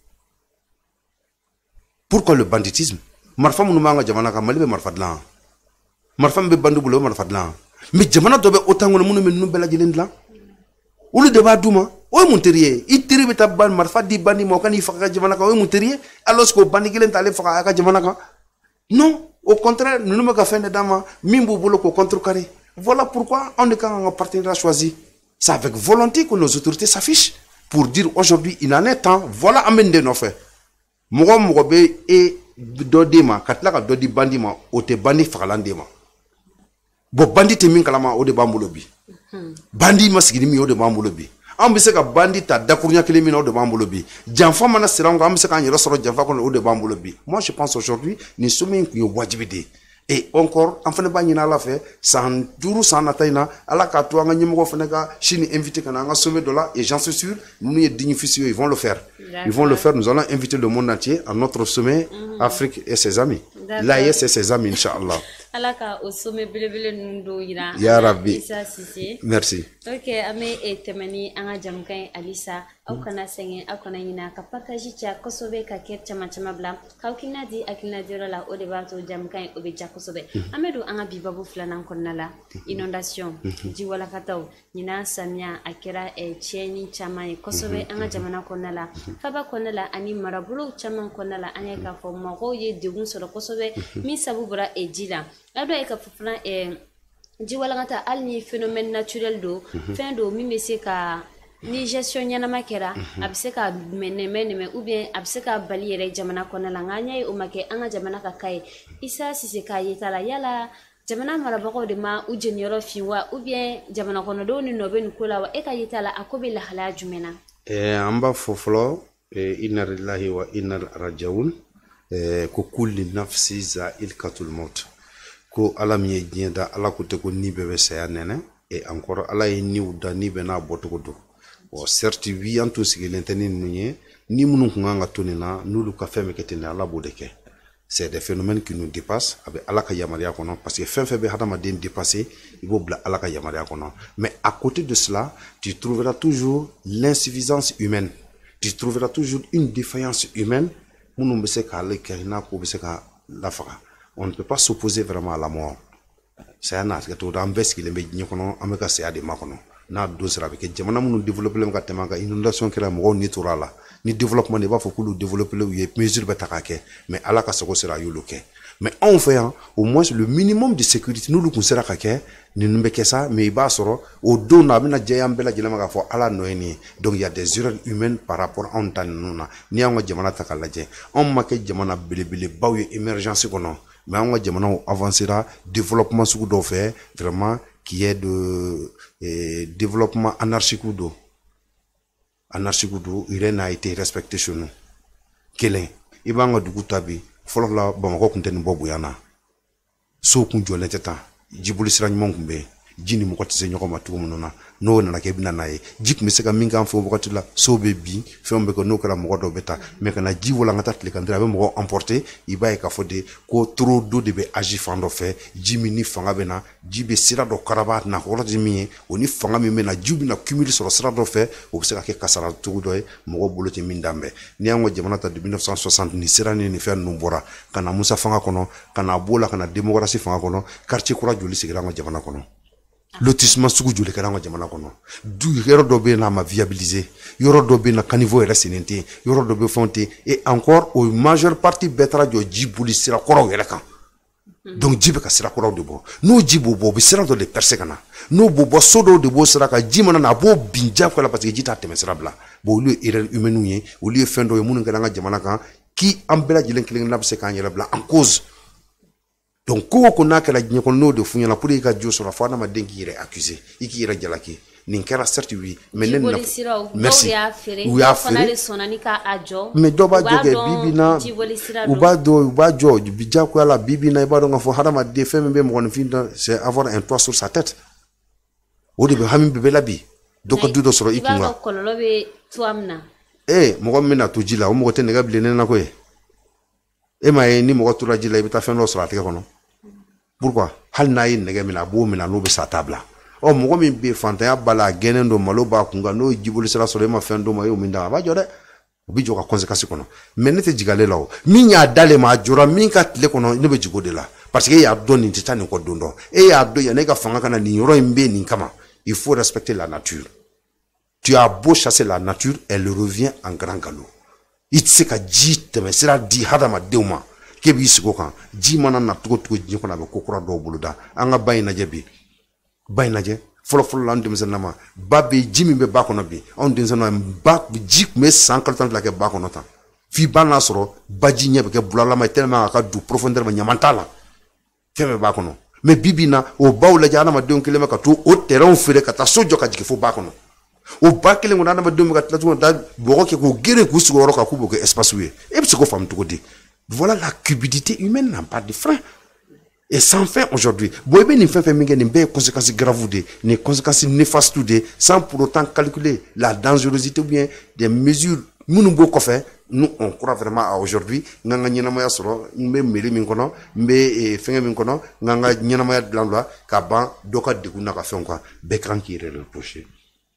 Pourquoi le banditisme? Marfa mounumanga jamana ka malibe marfa dlan. Marfa mbe bandu bulo marfa dlan. Mais jamana dobe OTAN ngono munu menu bela jelen dlan. Olu de ba duma. O ye mun teri ye i teri bɛ taa ban marifa di bandi ma o ka n'i faga ka jamana kan o ye mun teri ye alors que o bandi kelen t'ale faga a ka jamana kan non au contraire ninnu bɛ ka fɛn de d'an ma min b'u bolo k'o contrecarrer voilà pourquoi on ne kan ka partenaire choisi c'est avec volonté que nos autorités s'affichent pour dire aujourd'hui il en est temps voilà an bɛ nin de nɔfɛ mɔgɔ mɔgɔ bɛ e dɔ d'e ma ka tila ka dɔ di bandi ma o tɛ bandi fagalan d'e ma bon bandi tɛ min kalama o de b'an bolo bi bandi ma sigi ni min o de b'an bolo bi an bɛ se ka bandi ta dakurunya kelen min na o de b'an bolo bi janfa mana sira an kan an bɛ se k'an yɛrɛ sɔrɔ janfa kɔnɔ o de b'an bolo bi moi je pense aujourd'hui nin somme in tun ye wajibi de ye et encore an fana b'a ɲini ala fɛ san duuru san nata in na ala k'a to an ka ɲɛmɔgɔ fana ka Chine invité ka na an ka sommet dɔ la et j'en suis sûr ninnu ye dignifiés ils vont le faire ils vont le faire nous allons inviter le monde entier à notre sommet mm-hmm. Afrique et ses amis l'A E S et ses amis inchallah ala ka o sommet belebele ninnu dɔw yira ya rabbi Isa Sise merci ok an bɛ tɛmɛ ni an ka jamukan alisa aw kana sɛgɛn aw kana ɲinɛ ka partage caya kosɛbɛ ka kɛ caman caman bila k'aw hakilina di hakilina diyɔrɔ la o de b'a to jamukan o bɛ ja kosɛbɛ an bɛ don an ka bi babu filanan kɔnɔna la inondation jiwalakataw ɲinan samiya a kɛra tiɲɛni caman ye kosɛbɛ an ka jamana kɔnɔna la faba kɔnɔna la ani marabolow caman kɔnɔna la an ye k'a fɔ mɔgɔw ye degun sɔrɔ kosɛbɛ min sabu bɔra ji la a dɔ ye ka fɔ fana jiwalakata hali ni phénomène naturel do fɛn do min bɛ se ka ni gestion ɲɛnama kɛra a bɛ se ka nɛmɛ nɛmɛ ou bien a bɛ se ka bali yɛrɛ jamana kɔnɔna la nka an y'a ye o ma kɛ an ka jamana ka ka ye Isa Sise k'a ye ta la yala jamana marabagaw de ma u jeniyɔrɔ fin wa ou bien jamana kɔnɔdenw ni nɔ bɛ nin ko la wa e ka ye ta la a ko bɛ lahalaya jumɛn na. an b'a fɔ fɔlɔ inna lillahi wa inna ilaihi raji'un ko kulli nafsin za'iqatul maut ko ala min ye diɲɛ da ala ko tɛ ko ni bɛɛ bɛ saya nɛnɛ et encore ala ye niw da ni bɛɛ n'a bɔcogo don bon certes bi an tun sigilen tɛ ni ninnu ye ni minnu kun kan ka to nin na n'olu ka fɛn bɛ kɛ ten de ala b'o de kɛ c'est des phénomènes qui nous dépassent a bɛ ala ka yamaruya kɔnɔ parce que fɛn fɛn bɛ hadamaden dépasser i b'o bila ala ka yamaruya kɔnɔ mais à côté de cela tu trouveras toujours l'insuffisance humaine tu trouveras toujours une défaillance humaine minnu bɛ se k'ale kɛ n'a ko bɛ se ka lafaga. On ne peut pas s'opposer vraiment à la mort. C'est un acte que an bɛɛ sigilen bɛ diɲɛ kɔnɔ an bɛ ka saya de makɔnɔ n'a don sera a bɛ kɛ jamana minnu développé ka tɛmɛ kan inondation kɛra mɔgɔw ni tora a la ni développement de b'a fɔ k'olu développé u ye mesure bɛ ta k'a kɛ mais ala ka sago sera a y'olu kɛ mais anw fɛ yan au moins le minimum de sécurité n'olu kun sera ka kɛ ninnu bɛ kɛ sa mais i b'a sɔrɔ o don na a bɛna jɛ an bɛɛ lajɛlen ma k'a fɔ ala nɔ ye nin ye donc il y a des erreurs humaines par rapport anw ta ninnu na ni y'anw ka jamana ta k'a lajɛ anw ma kɛ jamana belebelebaw ye émergence kɔnɔ mais anw ka jamanaw avancera développement sugu dɔw fɛ vraiment qui est de eh, développement anarchique ou d'eau. Anarchique ou d'eau, il n'a été respecté chez nous. Kelen, il va en dugu tabi, follow la Bamako kunten bobu yana. So kunjo leteta, jibuli sira nyumon kumbe, jini mukoti se nyoko matuko munona, no na kebina nae, jik miseka minga mfo mukoti la, so bebi, fembe ko no kala mukoto beta, meka na jivo la ngata tlekandra be muko emporter, iba e kafode, ko trop d'eau de be agi fando fe, jimi ni fanga bena, jibe sira do karabat na horo jimi, oni fanga mi mena jubi na cumul sur sira do fe, o sera ke kasara tugu doy, muko bolote mindambe. Ni ango jamanata de mille neuf cent soixante ni sira ni ni fer numbora, kana musa fanga kono, kana bola kana démocratie fanga kono, quartier kura joli sigira ngo jamana kono. Lotissement sugu joli kala ngo jamana kono. Du yoro do be na ma viabiliser, yoro do be na caniveau et resinente, yoro do be fonte et encore au majeure partie betra jo jibuli sira koro yele kan. Donc jibe ka sira koro de bo. No jibo bo be sira do le persekana. No bo bo sodo de bo sira ka jimana na bo binja ko la parce que jita teme sira bla. Bo lieu erreur humaine nuye, au lieu fendo munu ngala nga jamana kan qui ambela jilen kilen na se kan yele bla en cause. Donc, quand on a que la dignité de fouiller la police à Dieu sur la foi, on m'a dit qu'il est accusé, il qui est jalaki. Ninkera certes oui, mais non. Merci. Oui a fait. Mais doba joge bibina. Uba do uba jo bija ko la bibina iba do ngafo harama de femme be mo fin c'est avoir un toit sur sa tête. O de be hamim be la bi. Donc du do soro ikunga. Eh, mo mena to jila o mo te nega blene na ko e. E ma ni mo to la jila ibita fen lo soro atike kono. Pourquoi? Hal na yin nega mina bo mina no be sa table. O mo mi be fantaya bala genendo malo ba kunga no jibuli sala solo ma fendo ma yo minda ba jode bi joka conséquence kono menete jigale lawo mi nya dale ma jora mi ka tle kono ne be jigo de la parce que ya don ni titani ko dondo e ya do ya ne ka fanga kana ni yoro mbe ni kama il faut respecter la nature. Tu as beau chasser la nature, elle revient en grand galop. Itseka jite me sera di hadama deuma kebi sigo kan ji mana na tugo tugo ji ko na be kokora do buluda anga bayina jebi bayina je folo folo lan dem zanama babe jimi be bakono bi on den zanama ba ji me sankaltan la ke bakono ta fi bana soro baji nyebe ke bulala ma tellement ka du profondeur ba nyamantala feme bakono me bibina o bawla jana ma don kilema ka to o terrain fere ka ta sojo ka jike fo bakono o bakele ngona na ma don ka tatu da bogo ke ko gere ku sigoro ka ku bogo espace wi e bi ko fam to di. Voilà la cupidité humaine n'a pas de frein. Et sans fin aujourd'hui, boybe ni fait minge ni be conséquences graves de, ni conséquences néfastes de, sans pour autant calculer la dangerosité ou bien des mesures munu bo ko fait. Nous on croit vraiment à aujourd'hui nganga nyina moya soro mbe meli min kono mbe fenge min kono nganga nyina moya blanla ka ban doka de kuna ka fait quoi bekran qui est reproché.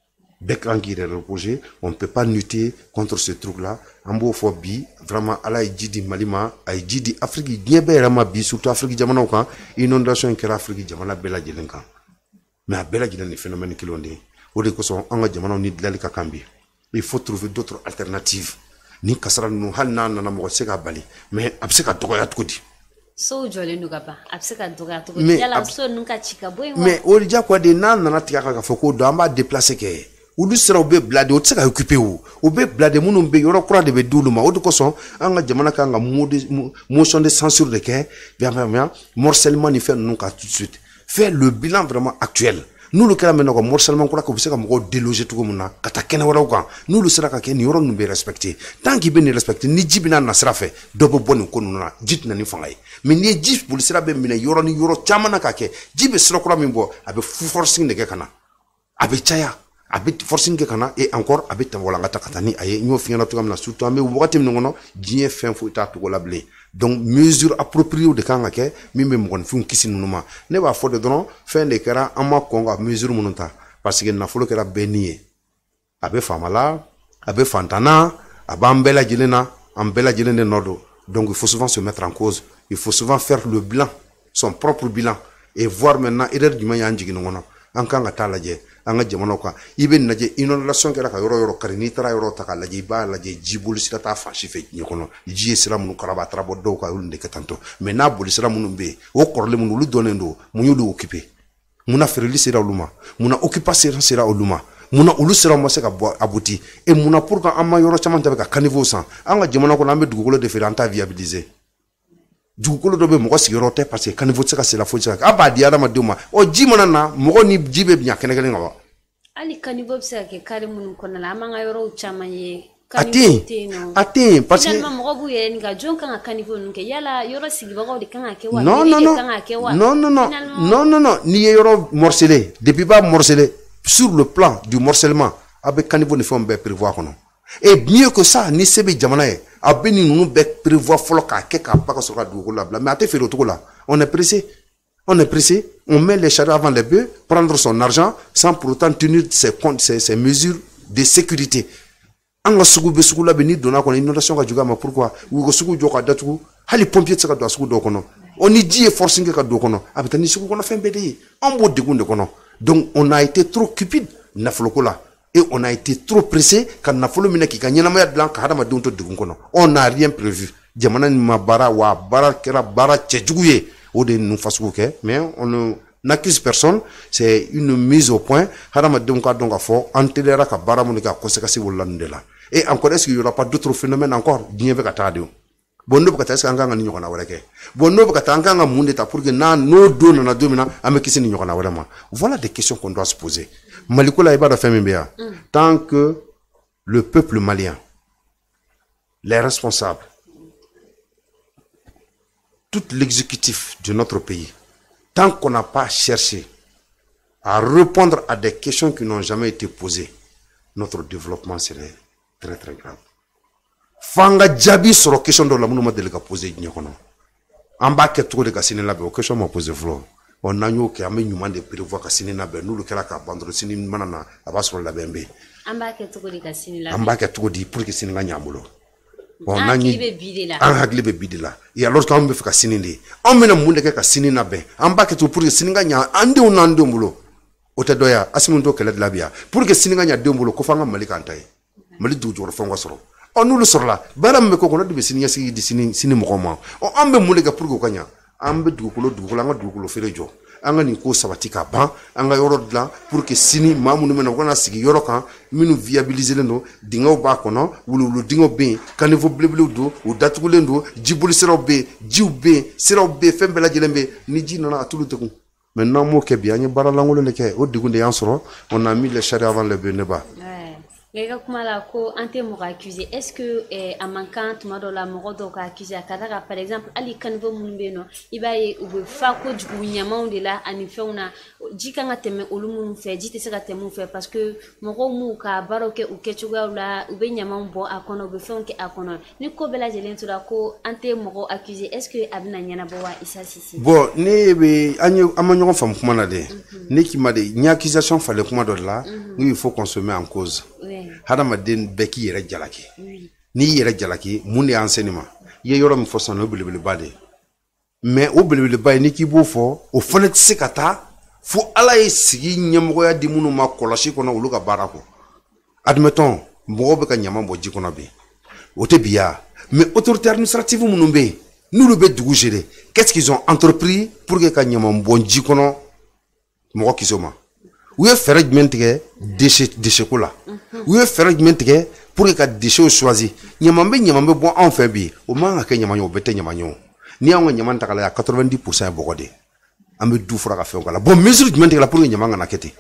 Bekran qui est reproché, on ne peut pas lutter contre ce truc-là. Ambophobie, vraiment, ala ijidi malima, ijidi Afrique, niebe rama bi, surtout Afrique jamana oukan, inondation kera Afrique jamana bela jelenka. Mais à bela jelen, les phénomènes qui l'ont dit, ou de quoi on a jamana ni de l'alika kambi. Il faut trouver d'autres alternatives. Ni kasara nou hal na na mo seka bali, mais abseka tokoya tukudi. So jole nugaba, abseka tokoya tukudi. Yala abso nunka chika boy. Mais au dia quoi de nan na tika ka foko do amba déplacer ke. Ou du sera obe blade o tsaka occupé ou obe blade munu be yoro kura de be duluma o de koso anga jamana ka nga motion de censure de ke bien bien morcellement ni faire non ka tout de suite faire le bilan vraiment actuel nous le kala menoko morcellement kura ko biseka mo déloger tout comme na kata kena wala ko nous le sera ka ke ni yoro nu be respecter tant qu'il be ni respecter ni jibina na sera fait dobo bonu ko na jit na ni fangay mais ni jip pour sera be mina yoro ni yoro chamana ka ke jibe sera kura mimbo abe forcing de ke kana abe chaya abit forcing ke kana et encore abit wala ngata katani aye ño fi ngana to amna surtout amé wakati mnono jien fin fo ta to la blé donc mesure appropriée de kanga ke mimbe mon fu kisi numa ne ba fo de don fin de kera ama konga mesure mononta parce que na fo kera benié abe famala abe fantana abambela jilena ambela jilene nodo donc il faut souvent se mettre en cause il faut souvent faire le bilan son propre bilan et voir maintenant erreur du maya njigi ngono ankanga talaje anga jamano ka ibe naje inondation kera ka yoro yoro karini tara yoro taka laje ba laje jibul sira ta fashi fe nyokono ji sira munu karaba trabo do ka ulunde ketanto mais na bul sira munu be o korle munu lu donendo munyu lu occuper muna ferli sira luma muna occuper sira sira luma muna ulu sira mo se ka abouti et muna pourquoi amma yoro chamanta ka caniveau sans anga jamano ko lambe dugolo de fer anta viabiliser dugukolo dɔ bɛ mɔgɔ sigiyɔrɔ tɛ parce que caniveau tɛ se ka se la foyi tɛ se ka kɛ a b'a di adamadenw ma ɔ ji mana na mɔgɔ ni ji bɛ ɲa kɛnɛ kelen kan wa. hali caniveau bɛ se ka kɛ kari minnu kɔnɔna la an b'an ka yɔrɔw caman ye. a tɛ yen a tɛ yen parce que finalement mɔgɔ b'u yɛrɛ nin ka jɔn kan ka caniveau ninnu kɛ yala yɔrɔ sigibagaw de kan ka kɛ wa non non non non non non non non non n'i ye yɔrɔ morcelé depuis b'a morcelé sur le plan du morcellement a bɛ caniveau ni fɛnw bɛɛ prévoir kɔnɔ et mieux que ça ni se bɛ jamana ye a bɛ nin ninnu bɛɛ prévoir fɔlɔ k'a kɛ k'a ba ka sɔrɔ ka dugukolo labila mais a tɛ feere o cogo la on est pressé on est pressé on met les charrues avant les bœufs prendre son argent sans pour autant tenir ses comptes ses, ses mesures de sécurité. An ka sugu bɛ sugu la bɛ ni donna kɔnɔ inondation ka jugu a ma pourquoi u ko sugu jɔ ka datugu hali pompier tɛ se ka don a sugu dɔw kɔnɔ o ni ji ye forcing kɛ ka don kɔnɔ a bɛ taa ni sugu kɔnɔ fɛn bɛɛ de ye an b'o degun de kɔnɔ donc on a été trop cupide nafoloko la et on a été trop pressé ka nafolo minɛ k'i ka ɲɛnamaya dilan ka hadamadenw to degun kɔnɔ on n'a rien prévu jamana nin ma baara wa baara kɛra baara cɛjugu ye o de ye ninnu fasugu kɛ mais on n'accuse personne c'est une mise au point hadamadenw ka dɔn ka fɔ an teliyara ka baara minnu kɛ a conséquence wolola nin de la et encore est-ce qu'il y aura pas d'autres phénomènes encore diɲɛ bɛ ka taa de bon n'o bɛ ka taa est-ce que an kan ka ni ɲɔgɔnna wɛrɛ kɛ bon n'o bɛ ka taa an kan ka mun de ta pour que n'a n'o don nana don min na an bɛ kisi ni ɲɔgɔnna wɛrɛ ma voilà des questions qu'on doit se poser maliko la i b'a dɔn fɛn min bɛ yan tant que le peuple malien les responsables tout l'exécutif de notre pays tant qu'on n'a pas cherché à répondre à des questions qui n'ont jamais été posées, notre développement serait très très grave. Fanga jabi sur la question de la mouvement de la poser n'yakono. En bas que tout de cassiner la belle question m'a posé flo. On a eu qui a mis nous de prévoir cassiner la belle nous le cas qu'à bandre sini manana à bas sur la bembe. En bas que tout de cassiner la. En bas que tout dit pour que sini la nyamolo. On a ni an hakili bɛ bidi la et alors qu'an bɛ fɛ ka sini de an bɛna mun de kɛ ka sini labɛn an b'a kɛ to pour que sini ka ɲa an denw n'an denw bolo o tɛ dɔ ya Asimu to kɛlɛ de la bi ya pour que sini ka ɲa denw bolo ko f'an ka Mali k'an ta ye Mali dugu jukɔrɔ fɛnw ka sɔrɔ ɔ n'olu sɔrɔla baara min bɛ k'o kɔnɔ de bɛ sini ɲɛsigi di sini sini mɔgɔw ma ɔ an bɛ mun de kɛ pour que o ka ɲa an bɛ dugukolo dugukolo an ka dugukolo feere jɔ an ka nin ko sabati ka ban an ka yɔrɔ dilan pour que sini maa minnu bɛ na u kana sigi yɔrɔ kan minnu viabiliselen don dingɛw b'a kɔnɔ wuluwulu dingɛw bɛ yen caniveau belebelew don u datugulen don jiboli siraw bɛ yen jiw bɛ yen siraw bɛ yen fɛn bɛɛ lajɛlen bɛ yen ni ji nana a t'olu degun mais n'an m'o kɛ bi an ye baara lankolon de kɛ o degun de y'an sɔrɔ on a mis les charrues avant les bœufs ne ba. Nga kuma la ko ante mo accuser est-ce que eh, a mankan tuma do la mo do ka accuser akada par exemple ali caniveau mun be no ibaye ube fa ko jugu nyamaw de la ani feuna jika nga teme olu mun fe jite se ka teme fe parce que mo ko mu ka baroke u ke chuga la ube nyamaw bo akono be feun ke akono ni ko bela jelen tura ko ante mo accuser est-ce que abna nyana bo wa isa sisi bon ne be anyo amanyo fam kuma na de ne ki ma de nya accusation fallait kuma do la il faut qu'on se met en cause. Hadamaden bɛɛ k'i yɛrɛ jalaki n'i yɛrɛ jalaki mun de y'an seni ma i ye yɔrɔ min fɔ sisan o belebeleba de mais o belebeleba ye n'i k'i b'o fɔ o fana tɛ se ka taa fo ala ye sigi ɲɛmɔgɔya di minnu ma kɔlɔsi kɔnɔ olu ka baara kɔ admettons mɔgɔw bɛ ka ɲama bɔ ji kɔnɔ bi o tɛ bi ya mais autorité administrative minnu bɛ yen n'olu bɛ dugu gérer qu'est-ce qu'ils ont entrepris pour que ka ɲama bɔ ji kɔnɔ mɔgɔ kisi o ma u ye fɛɛrɛ jumɛn tigɛ déchet déchet ko la u ye fɛɛrɛ jumɛn tigɛ pour que ka déchet choisir ɲama bɛ ɲama bɛ bɔ anw fɛ bi o man ka kɛ ɲama ye o bɛɛ tɛ ɲama ye o ni y'anw ka ɲama ta k'a lajɛ quatre-vingt-dix pour cent ye bɔgɔ de an bɛ du fura ka fɛnw k'a la bon mesure jumɛn tigɛla pour que ɲama kana kɛ ten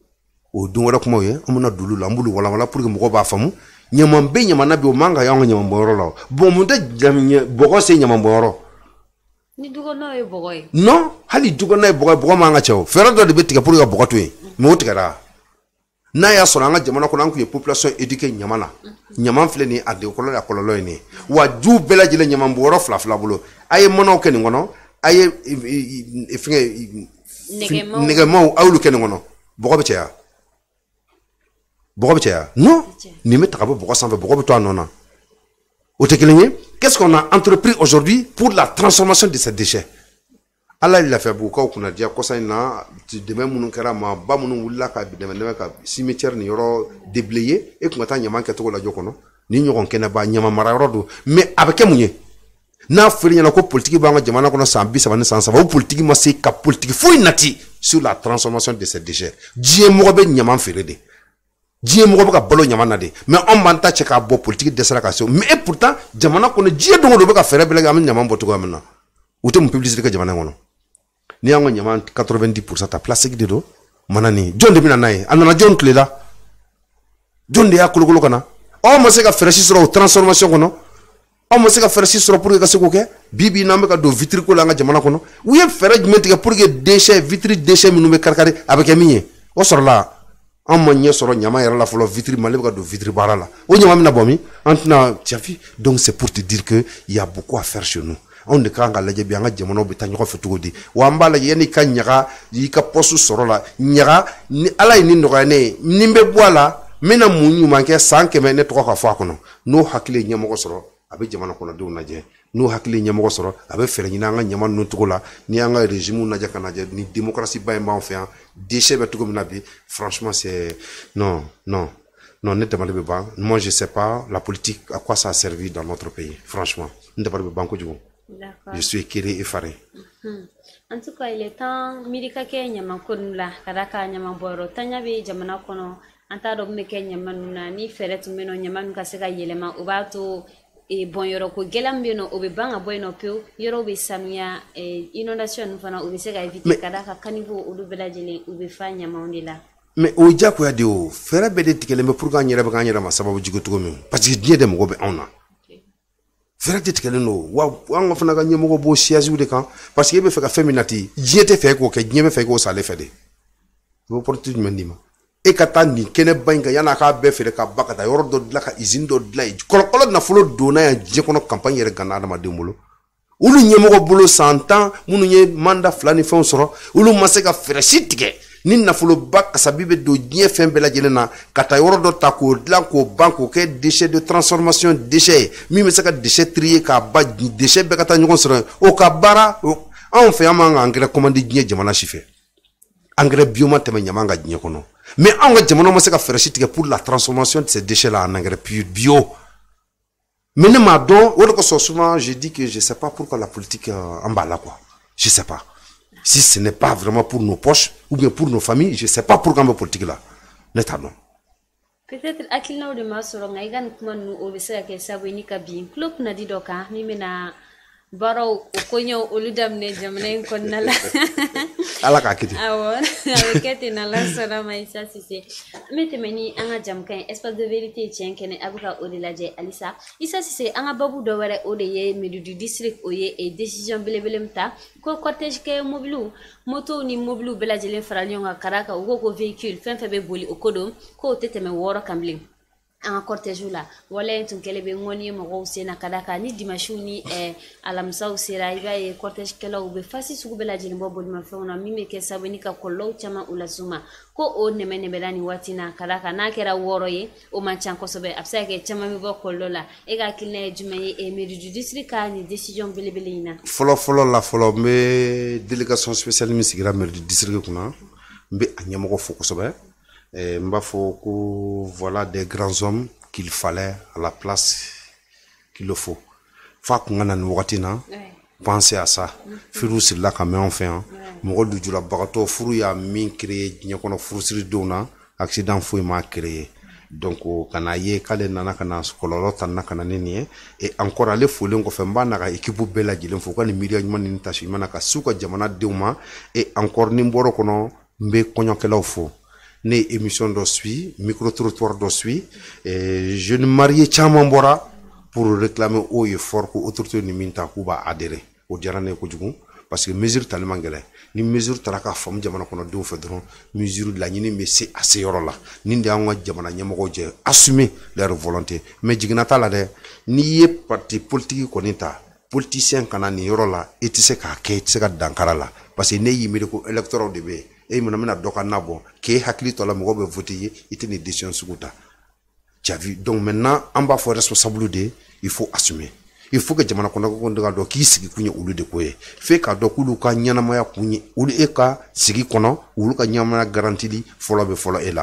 o don wɛrɛ kumaw ye an bɛna d'olu la an b'olu walawala pour que mɔgɔw b'a faamu ɲama bɛ ɲama na bi o man ka y'anw ka ɲama bɔyɔrɔ la bon mun tɛ bɔgɔ se ɲama bɔyɔrɔ ni dugɔnɔ ye bɔgɔ ye non hali dugɔnɔ ye bɔgɔ ye bɔgɔ man ka cɛ o fɛɛrɛ dɔ de bɛ tigɛ pour que ka bɔgɔ to yen mais o tigɛra n'a y'a sɔrɔ an ka jamana kɔnɔ an tun ye population éduquée ɲama na ɲama filɛ nin a de kɔlɔlɔ a kɔlɔlɔ ye nin wa du bɛɛ lajɛlen ɲama bɔyɔrɔ fila fila bolo a ye manaw kɛ nin kɔnɔ a ye fɛngɛ nɛgɛmaw a y'olu kɛ nin kɔnɔ bɔgɔ bɛ caya bɔgɔ bɛ caya non nin bɛ ta ka bɔ bɔgɔ sanfɛ bɔgɔ bɛ to a nɔ na o tɛ kelen ye qu'est-ce qu'on a entrepris aujourd'hui pour la transformation de ces déchets ala la fɛ bukaw kunna diya kosa in na dɛmɛ minnu kɛra ma ba minnu wulila ka dɛmɛ dɛmɛ ka cimetière ni yɔrɔ déblayer e kun ka taa ɲama kɛcogo la jɔ kɔnɔ ni ɲɔgɔn kɛnɛ ba ɲama mara yɔrɔ don mais a bɛ kɛ mun ye n'a fɔra ɲɛna ko politique b'an ka jamana kɔnɔ san bi saba ni san saba o politique ma se ka politique foyi nati sur la transformation de ces déchets diɲɛ mɔgɔ bɛ ɲama feere de diɲɛ mɔgɔ bɛ ka balo ɲama na de mais anw b'an ta cɛ k'a bɔ politique dɛsɛra ka se mais et pourtant jamana kɔnɔ diɲɛ don o don bɛ ka fɛɛrɛ bɛɛ kɛ an bɛ ɲama bɔ cogoya min na ou te mun publicité ka jamana ngono ni an nyama quatre-vingt-dix pour cent ta plastique de do manani jon de bina nay anana jon klela jon de ya kulukulu kana o mo se ka fresh sur transformation kono o mo se ka fresh sur pour que se ko ke bibi na me ka do vitre ko la nga jamana kono ou ye fere jumenti ka pour que déchet vitre déchet minu me karkari avec miye o sor la en manye soro nyama yara la folo vitre malé ka do vitre barala o nyama mina bomi antna tiafi donc c'est pour te dire que il y a beaucoup à faire chez nous on de kanga la jebi nga jamono be tanyo ko fetugodi wa mbala yeni ka nyaga yi ka posu soro la nyaga ni ala ni ndo ne nimbe boala mena munyu manke sanke me ne to ka fa kono no hakile nyamo ko soro abe jamana kono do naje no hakile nyamo ko soro abe fere ni nga nyama no tugola ni nga régime na jaka naje ni démocratie ba mba on fait déchet be tugo na bi franchement c'est non non non ne demandez pas moi je sais pas la politique à quoi ça a servi dans notre pays franchement ne demandez pas banco du je suis éclairé et effaré. Mm-hmm. En tout cas, il est temps, Mirika Kenya Makunla, Karaka Nyamaboro, Tanyabi, Jamana Kono, Antado Meke Nyamanuna, ni Ferret Meno Nyaman Kasega Yelema, Ubato, et bon Yoroko, Gelambino, Obibanga Bueno Pio, Yorobi Samia, et inondation Fana Ubisega éviter Karaka Canivo, Udubela Jeli, Ubifanya Mandila. Mais au Jaco a dit, Ferret Bedet Keleme pour gagner la Bagana Masabu Jigotomi, parce que Dieu dem Gobe Ona. Fera te tikele no wa wanga fana ga nyemo bo siazi de kan parce que be fe ka feminati jete fe ko ke nyebe fe ko sale fe de bo portu mendima e kata ni kene banga yana ka be fe ka bakata yordo de la ka izindo de la kolo kolo na fulo dona ya je kono campagne re ganna ma demulo ulu nyemo ko bulo cent ans munu nye manda flani fe on soro ulu maseka fera sitike ni na fulo bak sabibe do nye fembe la jelena kata yordo ta ko dla ko banko ke déchet de transformation déchet mi me saka déchet trier ka ba déchet be kata nyon soro o ka bara on fait amanga engrais commande nye jamana chife engrais bioma teme nyamanga nye kono mais on ga jamana mo saka faire sitike pour la transformation de ces déchets là en engrais pur bio mais ne ma don o ko souvent je dis que je sais pas pourquoi la politique euh, en bas là quoi je sais pas. Si ce n'est pas vraiment pour nos poches ou bien pour nos familles, je ne sais pas pourquoi on politique là. Nettement. Peut-être akilna de masoro ngaigan kuma nu obisa ke sabu ni kabi club na didoka mimi na baro okonyo oludam ne jamne konnala ala ka kiti awon kete na la sora mai sa sisi metemeni anga jam kan espace de vérité tien kene abuka odelaje alisa isa sisi anga babu do ware odeye medu du district oye et décision belebelemta ko cortège ke mobilu moto ni mobilu belajelen faralionga karaka ugo ko véhicule fen febe boli okodo ko teteme woro kambling en cortège là wala tun kele be ngoni mo go sena kadaka ni dimashu ni e alamsa usira iba e cortège kala ube fasi sugu bela jini bobo ma fona mime ke sabani ka kollo chama ulazuma ko o ne mene belani watina kadaka na kera woro ye o manchan ko sobe absa ke chama mi bo kollo la e ga kilne jumaye e medu du district ka ni décision bele bele ina folo folo la folo me délégation spéciale mi sigira medu du district kuna mbe anyamo ko foko sobe. Et Mbafo, voilà des grands hommes qu'il fallait à la place qu'il le faut. Fa kungana n'watina, pensez à ça. Firou c'est là quand même on fait. Moi du jour la bagato furu ya min créé, n'y a qu'on a furu sur dona, accident fou m'a créé. Donc au kanaye kale nana kana skololo tanna kana nini et encore aller fouler on fait mba na équipe bela jilem fo kan million man ni tashi mana ka suka jamana deuma et encore ni mboro kono mbe konyo kala fo. Né émission d'Osui, micro-trottoir d'Osui, et je ne marié Chamambora pour réclamer haut et fort pour autorité de Minta Kuba adhérer au Djarane Kojugu, parce que mesure tellement galère. Ni mesure taraka femme jamana kono do fedron, mesure de la nini mais c'est assez yorola. Ni ndiangwa jamana nyamoko je assumer leur volonté. Mais jignata la de ni ye parti politique konita, politicien kana ni yorola, etise ka ke etise ka dankara la, parce que ne yimire ko électoral de be. Et mon amena doka nabo qui hakli tola mo be voter était une décision sukuta. Tu as vu donc maintenant en bas faut responsable de il faut assumer. Il faut que jamana konda ko ndga do ki sigi kunye ulu de koye. Fe ka do kulu ka nyana maya kunye ulu e ka sigi kono ulu ka nyama garantie di folo be folo e la.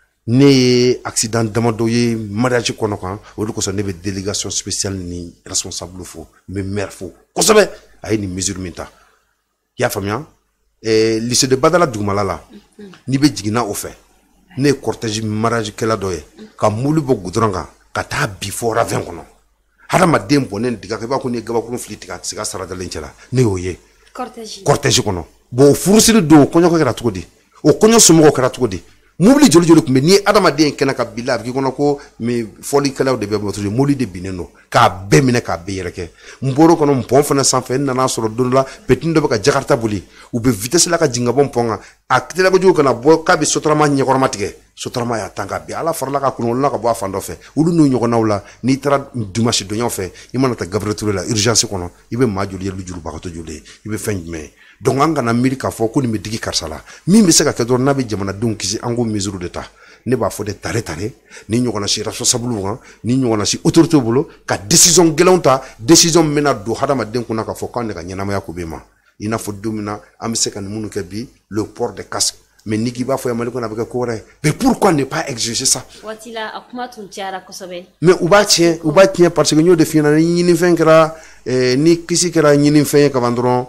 Ne accident damado ye mariage kono kan ulu ko so ne be délégation spéciale ni responsable fo mais maire fo. Ko sabe ay ni mesure minta. Ya famia et lycée de Badala Doumalala, ni be jigina au fait. Ne cortège mariage kela doye. Ka moulu bo goudronga, ka ta before ravin kono. hadamaden bonnen diga ke ba ko ni gabakuru fili tiga siga saradalen cela ne oye cortège cortège kono bo furusiri do konyo ko kera tugodi o konyo sumo ko kera tugodi mobili joli joli kumbe ni adamaden kena ka bila bi kono ko me foli kala de be botu mobili de bineno ka be mine ka be yereke mboro kono mpon fana sanfe nana soro donla petindo be ka jakarta buli u be vitesse la ka jinga bon ponga akitela ko jogo kana bo ka be sotrama nyekorma tige sotrama ya tanga bi ala farla ka kuno la ka bo afando fe ulu no nyoko nawla ni tra dimanche do nyofe imana ta gabriel touré la urgence kono ibe majuli yelu julu ba ko to jule ibe fenjme donc anga na milika fo ko ni me digi karsala mi mi seka kedor nabi jamana dun kisi ango mesure de ta ne ba fo de tare tare ni nyoko na si responsable nga ni nyoko na si autorité bolo ka décision gelonta décision mena do hadama den kuna ka fo kan ka nyana ma yakubema ina fo dumina am seka ni munu ke bi le port de casque mais niki ba fo yamali ko na ba ko re mais pourquoi ne pas exiger ça watila akuma tun tiara kosobe mais uba tien uba tien parce que nyo de fina ni ni fenkra eh, ni kisi kra ni ni fen ka vandron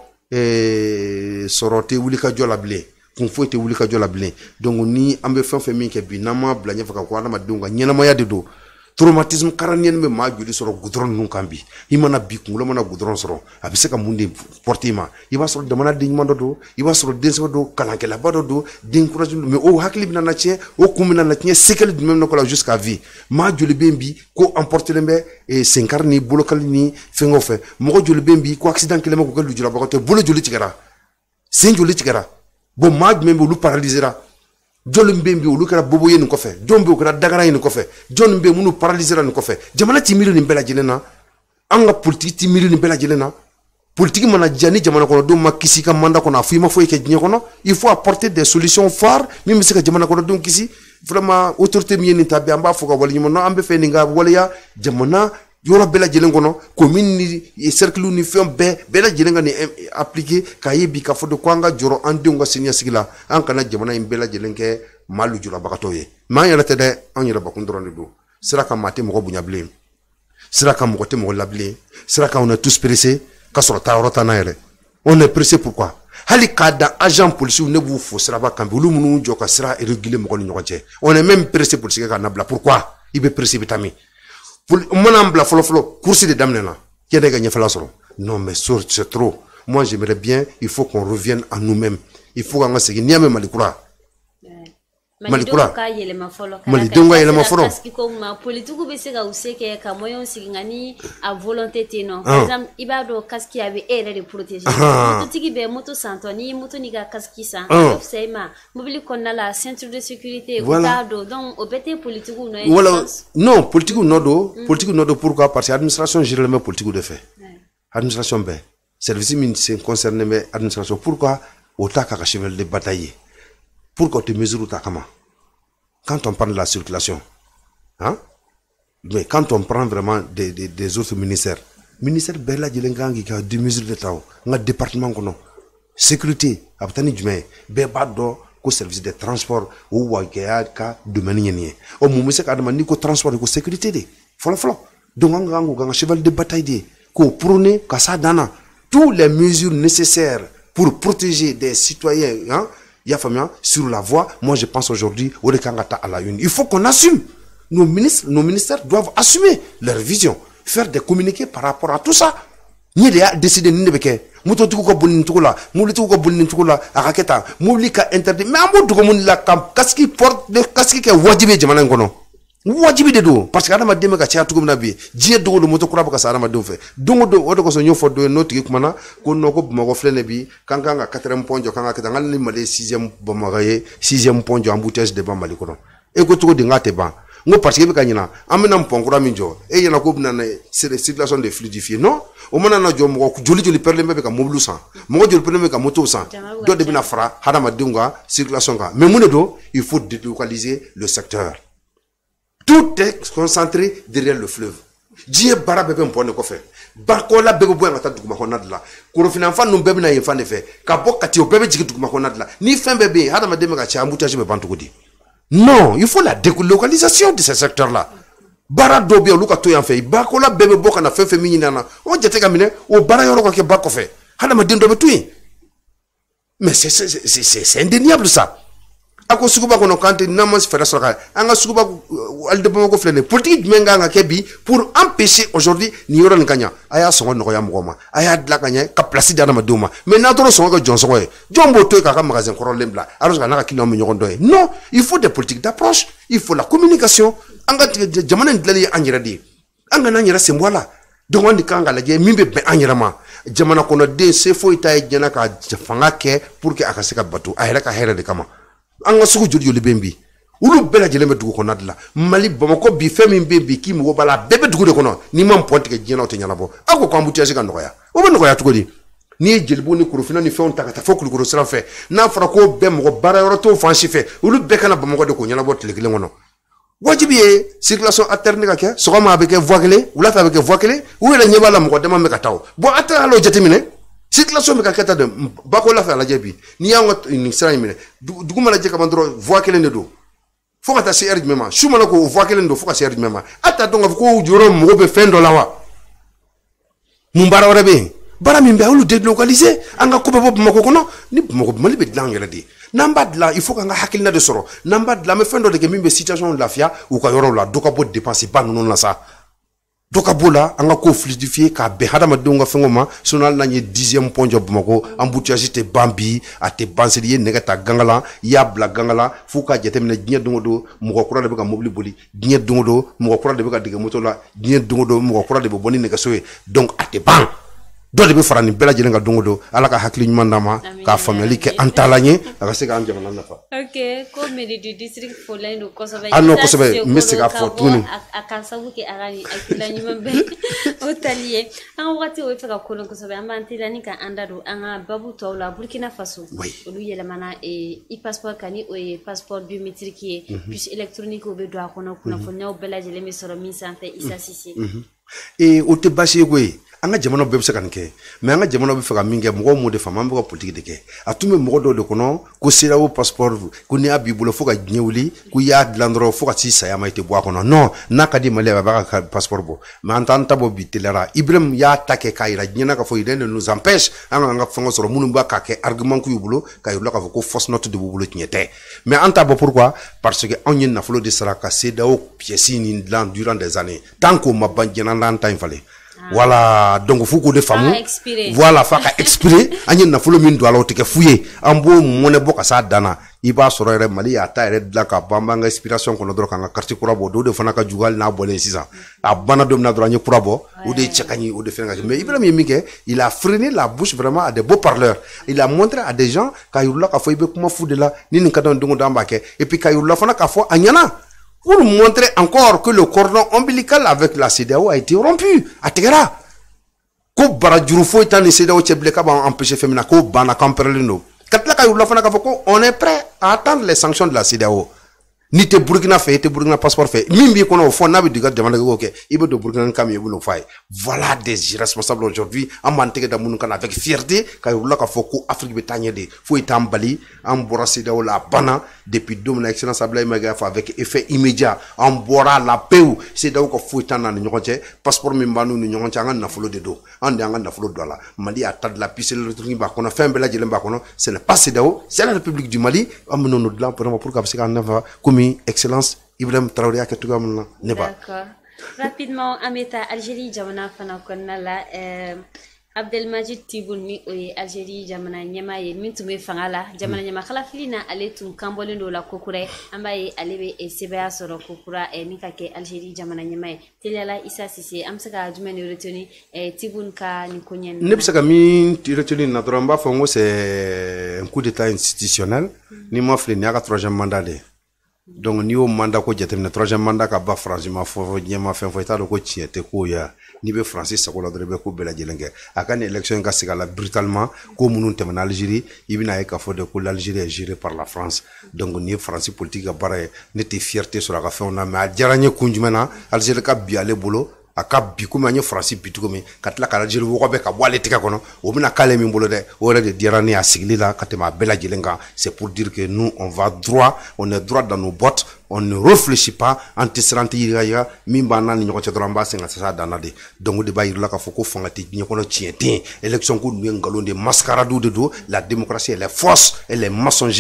eh sorote wulika jola blé kun foite wulika jola blé donc ni ambe fen fe min ke bi nama blanya fa ko na ma dunga nyana ma yade do traumatisme karanien me ma juli soro goudron nun kambi imana bi kungulo mana goudron soro abise ka munde portima iba soro demana ding mando do iba soro denso do kalanke la bado do ding courage mais o hakli bina na tien o kumina na tien sekel du même nokola jusqu'à vie ma juli bembi ko emporter lembe e senkarni bolokal ni fengo fe mo juli bembi ko accident kelema ko galu jula bakote bolo juli tigara sen juli tigara bo ma membe lu paralysera John Mbembe ulu kara bobo yenu kofe John Mbembe kara dagara yenu kofe John Mbembe munu paralysera nu kofe jamana timiri ni bela jelena anga politique timiri ni bela jelena politique mana jani jamana kono do makisi ka manda kono afima fo yeke dnye kono il faut apporter des solutions phares même se ka jamana kono do kisi vraiment autorité mi ni tabi amba fo ka wali mo no ambe fe ni nga wala ya jamana yoro bela jelen kono commune ni cercle ni fion be bela jelen ni appliquer kaye bi ka fo de kwanga joro ande nga senia sigila an kana jamana im bela jelen ke malu jura bakato ye ma yala tede an yala bakun doron do sira ka mate mo bunya blé sira ka mo te mo lablé sira ka on est tous pressés ka soro ta rota na yele on est pressé pourquoi hali kada agent policier ne vous faut sira ba kambi lu munu joka sira irrégulier mo ko ni on est même pressé pour sika na bla pourquoi il est pressé bitami pour mon bla folo folo course de damnena qui a gagné fala soro non mais c'est trop moi j'aimerais bien il faut qu'on revienne à nous-mêmes il faut qu'on se ni ame malikura malikura malidonga yele mafolo parce que comme politique be se ga useke ka moyon sigingani à volonté teno par exemple ibado kaski avait aide de protéger moto tigi be moto santoni moto niga kaski san c'est ma mobile konna la ceinture de sécurité utado donc obete politique no voilà non politique no do politique no do pourquoi parce que administration généralement politique de fait administration be service ministère concerné mais administration pourquoi otaka ka cheval de bataille pourquoi tu mesures ta kama quand on parle de la circulation hein mais quand on prend vraiment des des, des autres ministères ministère bella jilengangi ka des mesures de taw nga département kono sécurité abtani jume be baddo ko service de transport ou wagaya ka domaine nyeni o mu mese ka dama ni ko transport ko sécurité de folo folo donc nga ngo nga cheval de bataille de ko prôner ka sa dana toutes les mesures nécessaires pour protéger des citoyens hein sur la voie. Moi je pense aujourd'hui au Rekangata à la une. Il faut qu'on assume. Nos ministres, nos ministères doivent assumer leur vision, faire des communiqués par rapport à tout ça. Ni de décider ni de que muto tuko bonin tukula, muli tuko bonin tukula, akaketa, muli ka interdit. Mais amu tuko muli la kam kaski porte de kaski ke wajibi jamana ngono. Wajibi de do parce que adama deme ka tia tuko na bi. Jie do do muto kura ba ka sa adama do fe. Dongo do odo ko so nyofo do no tiki kumana ko no ko mo ko flene bi kanga quatrième ponjo kanga ka ngal ni male sixième bomagaye sixième ponjo embouteillage de bambali ko no. E ko tuko de ngate ba. Ngo parce que be kanyina amena mpongura minjo e yana ko bina na circulation de fluidifié non o mana na jo mo ko joli joli perle be ka moblu san mo joli perle be ka moto san do de bina fra hadama dunga circulation ka mais mune do il faut délocaliser le secteur. Tout est concentré derrière le fleuve. Dieu bara bebe mpone ko fe. Bakola bebe bo ngata duguma ko nadla. Koro fina fa no bebe na yefa ne fe. Ka bokati o bebe jigi duguma ko nadla. Ni fin bebe hada mademe ka cha embouteillage be bantu ko di. Non, il faut la délocalisation de ce secteur là. Bara dobi o luka to yan fe. Bakola bebe boka na fe fe minina na. O jete ka mine o bara yoro ko ke bako fe. Hada madem do be tuyi. Mais c'est c'est c'est c'est indéniable ça. ako sukuba kono kante namas fera saka anga sukuba al de bamako flene politique menga nga kebi pour empêcher aujourd'hui ni yoro nkanya aya songo no ya mugoma aya dla kanya ka place dana maduma mais na toro songo jonso ko jombo to ka ka magasin koro lembla alors ka na ka kino me nyondo non il faut des politiques d'approche il faut la communication anga jamana ndlali anjira di anga na nyira sembola donc on dit kanga la je mimbe be anjira ma jamana kono de se fo ita jena ka fanga ke pour que akaseka batu ahera ka hera de kama anga suku jodi yoli bembi ulu bela jeleme dugu kono adla mali bamako bi femi bembi ki mo bala bebe dugu de kono ni mam ponte ke jena o te nyana bo ako ko ambuti asika noya o be noya tukodi ni jelbu ni kurufina ni fon takata fokul kuru sra fe na fara ko be mo bara yoro to fanshi fe ulu be kana bamako de ko nyana bo tele ngono wajibi e circulation interne ka ke so ma be ke voie clé ou la fa be ke voie clé ou la nyebala mo ko dema me ka taw bo ata lo jetimine circulation me ka keta de bako la fa la jebi ni yango ni sra mine duguma la je ka bandro voie clé ne do fo ka ta C R mema shuma la ko voie clé ndo fo ka C R mema ata donga ko joro mo be fendo lawa mumbara wara be bara mimbe awlu délocaliser anga ko be bob mako kono ni mako mali be dangela di namba dla il faut que nga hakilina de soro namba dla me fendo de ke mimbe situation de la fia ou ka yoro la doka bo dépenser ba non la sa doka bola anga ko fluidifier ka be hadama donga fengoma sonal nanye dixième point job mako embouteillage te bambi ate banselier negata gangala ya bla gangala fuka jetemne gnye dongodo mo ko de be ka mobili boli gnye dongodo mo ko de be ka diga moto la gnye dongodo mo ko de be boni nega sowe donc ate ban do de be farani bela jelenga dongodo ala ka hakli nyumandama ka family ke antalanye aka se ka amjama na fa ok ko medi du district folendo ko so be ano ko so be mystique for tuni akansa wuke arani akila nyumambe otalie an wati o feka ko ko so be amantila ni ka andado anga babu tawla Burkina Faso olu yele mana e i passeport kani o e passeport biométrique puis électronique o be do akono kuna fo nyaw bela jele mi soro mi santé isa sisi e o te bashi goy anga jamano be se kan ke mais anga jamano be feka minge mo mo de fama mo politique de ke atume mo do de kono ko sira o passeport ko ni abi bulo foka nyewli ku ya landro foka si sa ya maite bo kono non nakadi male ba ka passeport bo mais entanta bo bitelera ibrahim ya take kaira nyana ka fo ide nous empêche anga anga fongo soro munu ba ka ke argument ku yubulo ka yulo ka fo ko fausse note de bulo tinyete mais anta bo pourquoi parce que on yen na flo de sara ka c'est da o pièce ni durant des années tant que ma banjena nan time fallait voilà donc fuko de famu voilà faka expirer anyen na folo min do ala otike fuye ambo mone boka sa dana iba soro re mali ya ta re dla ka bamba nga inspiration kono dro kanga quartier kurabo do de fana ka jugal na bolé sisa abana dom na dro anye kurabo ou de chekani ou de fenga mais Ibrahim Yemike il a freiné la bouche vraiment à des beaux parleurs il a montré à des gens ka yurla ka foibe kuma fu de la ni ni kadon dongo dambake et puis ka yurla fana ka fo anyana pour montrer encore que le cordon ombilical avec la C D A O a été rompu. À Tegera. Ko barajuru fo itani C D A O chebleka ba empêcher femina ko bana kamperlino. Katla ka yula fana ka foko on est prêt à attendre les sanctions de la C D A O. Ni te Burkina fait te Burkina passeport fait. Mimbi kono fo na bi diga demande ko ke ibe do Burkina kam yebulo fay. Voilà des irresponsables aujourd'hui en manteke da munu kan avec fierté ka yula ka foko Afrique betanye de fo itambali en bora C D A O la bana depuis deux mon excellence Ablaye Magafa avec effet immédiat en bora la paix C D A O ko fo itana ni nyokoche passeport mimbanu ni nyokoche anga na folo de do ande anga na folo dola Mali a tad la piste le truc ba kono fin bela jele ba kono ce n'est pas C D A O c'est la République du Mali amno no dla pour pour ka parce que na comme excellence Ibrahim Traoré a ketuga mun ne ba d'accord rapidement ameta Algérie jamana fana konnala euh Abdelmajid Tiboun mi oye Algérie jamana nyama ye mintume fangala jamana nyama khala filina ale tum kambole ndo la kokure ambaye alebe e sebaya soro kokura e nikake Algérie jamana nyama ye telala Issa Cissé amsaka jumene retenu e Tiboun ka ni konyen ne bisaka mi retenu na dramba fongo c'est un coup d'état institutionnel ni mo fle ni aka troisième mandat de donc ni o mandat ko jetem troisième mandat ka ba franchement fo nyama fen fo eta ko tiete ko ya ni be français sakola drebe ko bela jelenge akane élection ka sigala brutalement ko munun temana Algérie ibina e ka fo de ko l'Algérie est gérée par la France donc ni français politique bare n'était fierté sur la fin on a mais jaranye kunjumena Algérie ka biale bolo aka bikuma nye français bitukomi katla kala Algérie wo ko be ka boale tika kono o bina kale mi bolo de o re de dirani a sigli la katema bela jelenga c'est pour dire que nous on va droit on est droit dans nos bottes on ne réfléchit pas anti-sranti yaya mimba nani nyoko chedramba senga sa danade donc de bayir la ka foko fangati nyoko no tientin élection ko ngalo de mascarade de do la démocratie elle est fausse elle est mensongère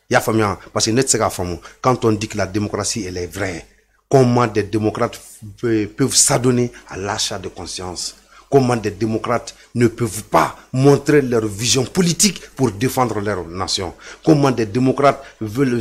y'a faamuya parce que ne tɛ se k'a faamu quand on dit que la démocratie elle est vraie comment des démocrates peuvent s'adonner à l'achat de conscience. Comment des démocrates ne peuvent pas montrer leur vision politique pour défendre leur nation. Comment des démocrates veulent,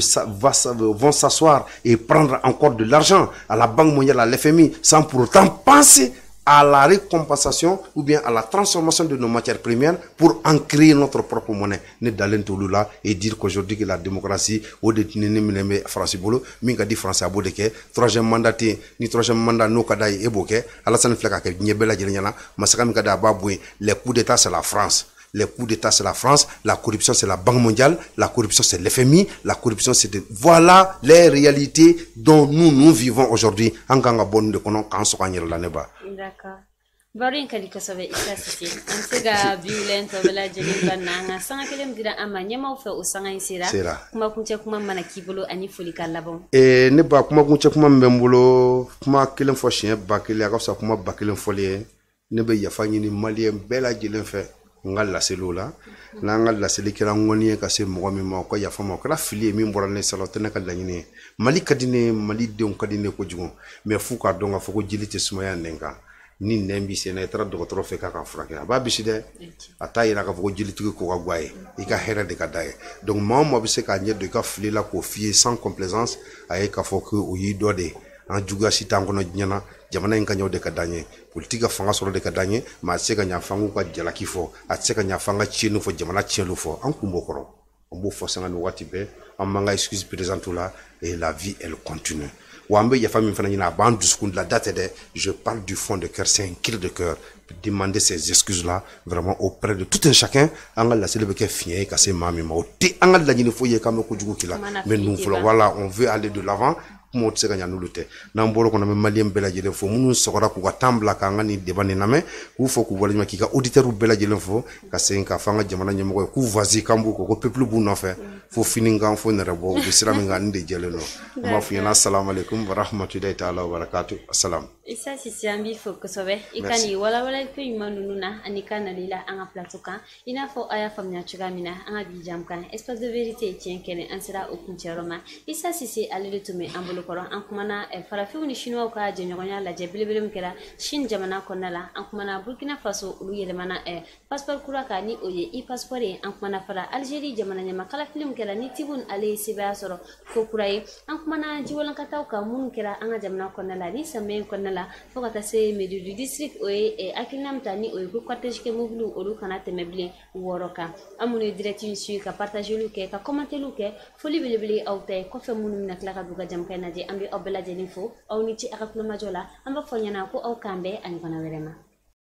vont s'asseoir et prendre encore de l'argent à la Banque mondiale, à l'F M I, sans pour autant penser à la récompensation ou bien à la transformation de nos matières premières pour en créer notre propre monnaie. Ne dalen tolula et dire qu'aujourd'hui que la démocratie au détenu ne France bolo minga di France abo deke troisième mandat ni troisième mandat no kada e boke Alassane Fleka ke nyebela jelnyana masaka mi kada babwe les coups d'état c'est la France. Les coups d'État, c'est la France. La corruption, c'est la Banque mondiale. La corruption, c'est l'F M I. La corruption, c'est... De... Voilà les réalités dont nous, nous vivons aujourd'hui. En Gangabon, de Konon, quand on se gagne la neba. D'accord. Barin kali kasabe isa sisi antega violent wala jeli bananga sanga kelem dira ama nyama ufe usanga isira kuma kunche kuma mana kibolo ani folika labon e ne ba kuma kunche kuma mbembulo kuma kelem fo chien ba kelem akasa kuma ba kelem folie ne be yafa nyini malien bela jelen fe ngal la selula na ngal la selikira ngoni ka se mo mi ma ko yafa ma ko la fili mi mbora ne salote ne ka la nyini mali kadine mali de on kadine ko jugo mais fu ka donga fo ko jilite sumaya nenga ni nembi sena tra docteur fe ka ka frake ba biside ata ira ka fo jiliti ko ka gwaye e ka hera de ka daye donc ma mo bi se ka nye de ka fili la ko fier sans complaisance ay ka fo ko o yi dode en juga sitango no nyana jamana en kanyo de ka danye politique fanga soro de ka danye ma se ka nya fangu ka jala kifo a se ka nya fanga chinu fo jamana chelu fo an kumbo koro on bo fo sanga no watibe en manga excuse présente là et la vie elle continue. Wambe ya famille fana nyina ban discours de la date de je parle du fond de cœur, c'est un cri de cœur. Demander ces excuses là vraiment auprès de tout un chacun anga la célébrer que fien ka se mami ma te anga la nyine foye ka me ko jugo kila mais nous voilà on veut aller de l'avant mo tse ka nyanu lute na mbolo ko na me malien bela jele fo munu sokora ku ka tambla ka ngani debane name ku fo ku wala ki ka auditeur bela jele fo ka sen ka fanga jamana nyemo ku vazi kambu ko ko peuple bu no fe fo fininga fo ne rebo bisira me ngani de jele no ma fu yana assalamu alaikum wa rahmatullahi ta'ala wa barakatuh assalam isa sisi ambi fo ko sobe ikani wala wala ko imanununa anikana lila anga platoka ina fo aya famnya chugamina anga bijam kan espace de vérité tien kene ansira o kuncheroma isa sisi alele tume ambolo koron an kumana farafiw ni chinois ka jenyogonya la jebelebele mkera shin jamana konala an kumana Burkina Faso ulu yelemana e passeport kura ka ni oye i passeport an kumana fara Algérie jamana nyama kala film kera ni tibun ale siba soro ko kuraye an kumana jiwolan kataw ka mun kera an jamana konala ni samen konala fokata se medu du district oye e akinam tani oye ko cortège ke moblu olu kana temebli woroka amune direct une suite ka partager lu ke ka commenter lu ke foli belebele awte ko fe munum nak la ka duga jam kay na ambi obela jenifo au niti akakulo majola amba fonyana ko au kambe ani kona werema